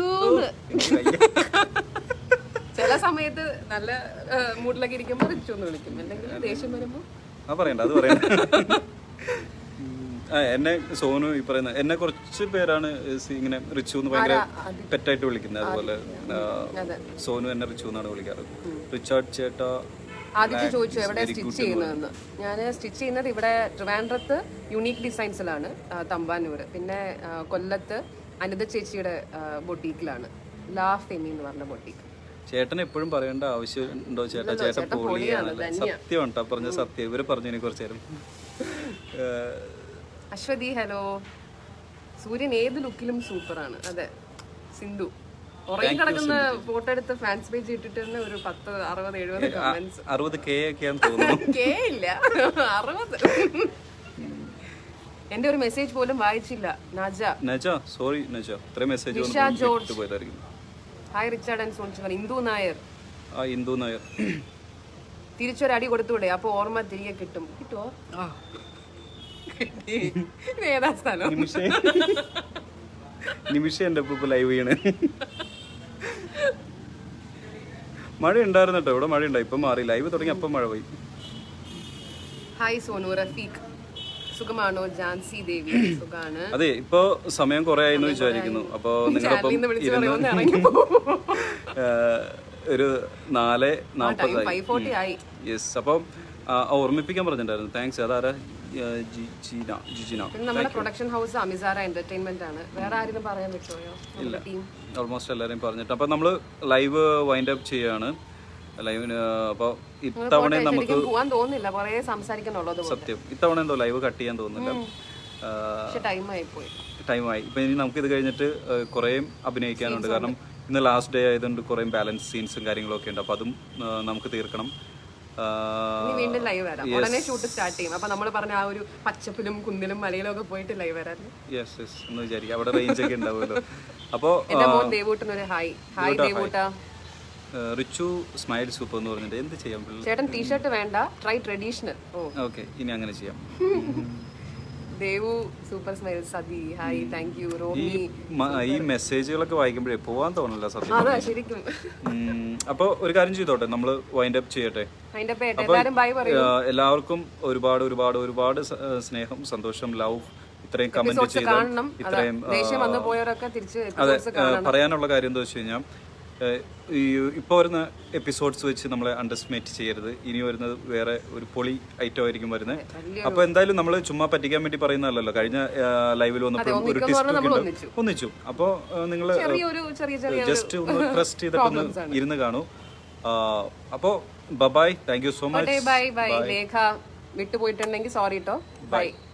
ചില സമയത്ത് നല്ല മൂഡിലൊക്കെ ഇരിക്കുമ്പോ റിച്ചു എന്ന് വിളിക്കും. അല്ലെങ്കിൽ ദേഷ്യം വരുമ്പോ പറയണ്ട. അത് പറയണ്ട. എന്നെ സോനു ഈ പറയുന്ന എന്നെ കുറച്ച് പേരാണ് ഇങ്ങനെ റിച്ചു എന്ന് ഭയങ്കര പെറ്റായിട്ട് വിളിക്കുന്നത്. അതുപോലെ സോനു എന്നെ റിച്ചു എന്നാണ് വിളിക്കാറ്. റിച്ചാർഡ് ചേട്ടാ ആദ്യം ചോദിച്ചു എവിടെ സ്റ്റിച്ച് ചെയ്യുന്നതെന്ന്. ഞാൻ സ്റ്റിച്ച് ചെയ്യുന്നത് ഇവിടെ ട്രിവാൻഡ്രത്ത് യുണീക്ക് ഡിസൈൻസിലാണ്, തമ്പാനൂർ. പിന്നെ കൊല്ലത്ത് അനിത ചേച്ചിയുടെ ബൊട്ടീക്കിലാണ്, ലാ ഫെമി എന്ന് പറഞ്ഞ ബൊട്ടീക്ക്. ചേട്ടൻ എപ്പോഴും പറയേണ്ട ആവശ്യം ഉണ്ടോ ചേട്ടാ? ചേട്ടൻ പൊളിയാണ്. സത്യം കേട്ടോ, പറഞ്ഞ സത്യം. ഇവര് പറഞ്ഞു കുറച്ചു നേരം. അശ്വതി ഹലോ. സൂര്യൻ ഏത് ലുക്കിലും സൂപ്പറാണ്. അതെ സിന്ധു ഉറങ്ങി കിടക്കുന്ന ഫോട്ടോ എടുത്ത് ഫാൻസ് പേജ് ഇട്ടിട്ട് തന്നെ ഒരു 10, 60, 70 കമന്റ്സ്. 60K ഒക്കെയാന്ന് തോന്നുന്നു. K ഇല്ല, 60. എന്റെ ഒരു മെസ്സേജ് പോലും വായിച്ചില്ല. നജ സോറി നജ, ഇത്രയും മെസ്സേജ് പോയതായിരിക്കും. ഹായ് റിച്ചാർഡ് ആൻഡ് സോൺചിവൻ. ഇന്ദു നായർ. ഇന്ദു നായർ തിരിച്ചൊരടി കൊടുത്തൂടെ, അപ്പൊ ഓർമ്മ തിരികെ കിട്ടും. കിട്ടുവോ? ഏതാ സ്ഥലം? നിമിഷ എന്റെ ഇപ്പൊ ലൈവ് ചെയ്യണേ. മഴ ഉണ്ടായിരുന്നു കേട്ടോ, ഇവിടെ മഴ ഉണ്ടായി, ഇപ്പൊ മാറി. ലൈവ് തുടങ്ങി അപ്പം മഴ പോയി. ഹായ് സോനു. റഫീഖ് സുഖമാണോ? ജാൻസി ദേവി സുഖാണ്. അതെ, ഇപ്പൊ സമയം കുറെ ആയെന്ന് വിചാരിക്കുന്നു. അപ്പൊ നിങ്ങളൊപ്പം ഒരു 4:40 ആയി. യെസ്. അപ്പം ഓർമ്മിപ്പിക്കാൻ പറഞ്ഞിട്ടുണ്ടായിരുന്നു. താങ്ക്സ്. അതാരാ? ജിജിന. നമ്മുടെ പ്രൊഡക്ഷൻ ഹൗസ് അമിസാര എന്റർടൈൻമെന്റ് ആണ്. വേറെ ആരെങ്കിലും പറയാൻ പറ്റുമോ? ഇല്ല, ഓൾമോസ്റ്റ് എല്ലാവരെയും പറഞ്ഞിട്ട്. അപ്പൊ നമ്മള് ലൈവ് വൈൻഡ് അപ്പ് ചെയ്യാണ്. ലൈവിന് അപ്പൊ ഇത്തവണ നമുക്ക് പോവാൻ തോന്നുന്നില്ല, കുറേ സംസാരിക്കാനുള്ളത്. സത്യം ഇത്തവണ എന്തോ ലൈവ് കട്ട് ചെയ്യാൻ തോന്നുന്നില്ല. ടൈമായി. ഇപ്പൊ ഇനി നമുക്ക് ഇത് കഴിഞ്ഞിട്ട് കുറേ അഭിനയിക്കാനുണ്ട്. കാരണം ഇന്ന് ലാസ്റ്റ് ഡേ ആയതുകൊണ്ട് കുറേ ബാലൻസ് സീൻസും കാര്യങ്ങളൊക്കെ ഉണ്ട്. അപ്പൊ അതും നമുക്ക് തീർക്കണം. വീണ്ടും ലൈവ് വരാം. ഉടനെ ഷൂട്ട് സ്റ്റാർട്ട് ചെയ്യും. അപ്പൊ നമ്മൾ പറഞ്ഞ ആ ഒരു പച്ചപ്പിലും കുന്നിലും മലയിലും ഒക്കെ പോയിട്ട് ലൈവ് വരാം. യെസ് എന്ന് വിചാരിക്കാം, അവിടെ റേഞ്ച് ഒക്കെ ഉണ്ടാവുമല്ലോ. അപ്പൊ ദേവൂട്ടനൊരു ഹായ്. ഹായ് ദേവൂട്ട. റിച്ചു സ്മൈൽ സൂപ്പർ എന്ന് പറഞ്ഞിട്ട് എന്ത് ചെയ്യാം? ചേട്ടൻ ടീഷർട്ട് വേണ്ട, ട്രൈ ട്രഡീഷണൽ. ഓക്കെ, ഇനി അങ്ങനെ ചെയ്യാം. Devu super smile. Sathi hi, thank you. Romi. ഈ മെസ്സേജുകളൊക്കെ വായിക്കുമ്പോഴേ പോവാൻ തോന്നില്ല സത്യം. അതാ ശരിക്കും. അപ്പൊ ഒരു കാര്യം ചെയ്തോട്ടെ, നമ്മള് വൈൻഡ് അപ്പ് ചെയ്യട്ടെ. എല്ലാവർക്കും ഒരുപാട് ഒരുപാട് ഒരുപാട് സ്നേഹം, സന്തോഷം, ലവ്. ഇത്രയും കമന്റ് ചെയ്ത് ഇത്രയും പറയാനുള്ള കാര്യം എന്താ വെച്ച് കഴിഞ്ഞാൽ, ഇപ്പോൾ വരുന്ന എപ്പിസോഡ്സ് വെച്ച് നമ്മളെ അണ്ടർസ്റ്റിമേറ്റ് ചെയ്യരുത്. ഇനി വരുന്നത് വേറെ ഒരു പൊളി ഐറ്റം ആയിരിക്കും വരുന്നത്. അപ്പൊ എന്തായാലും നമ്മൾ ചുമ്മാ പറ്റിക്കാൻ വേണ്ടി പറയുന്നതല്ലോ. കഴിഞ്ഞ ലൈവിൽ വന്നപ്പോഴും ഒരു ടിസ്റ്റ് ഒന്നിച്ചു. അപ്പോൾ നിങ്ങൾ ജസ്റ്റ് ഒന്ന് ട്രസ്റ്റ് ചെയ്തിട്ടൊന്ന് ഇരുന്ന് കാണൂ. അപ്പോൾ bye, thank you so much. വിട്ടുപോയിട്ടുണ്ടെങ്കിൽ സോറി ട്ടോ. ബൈ.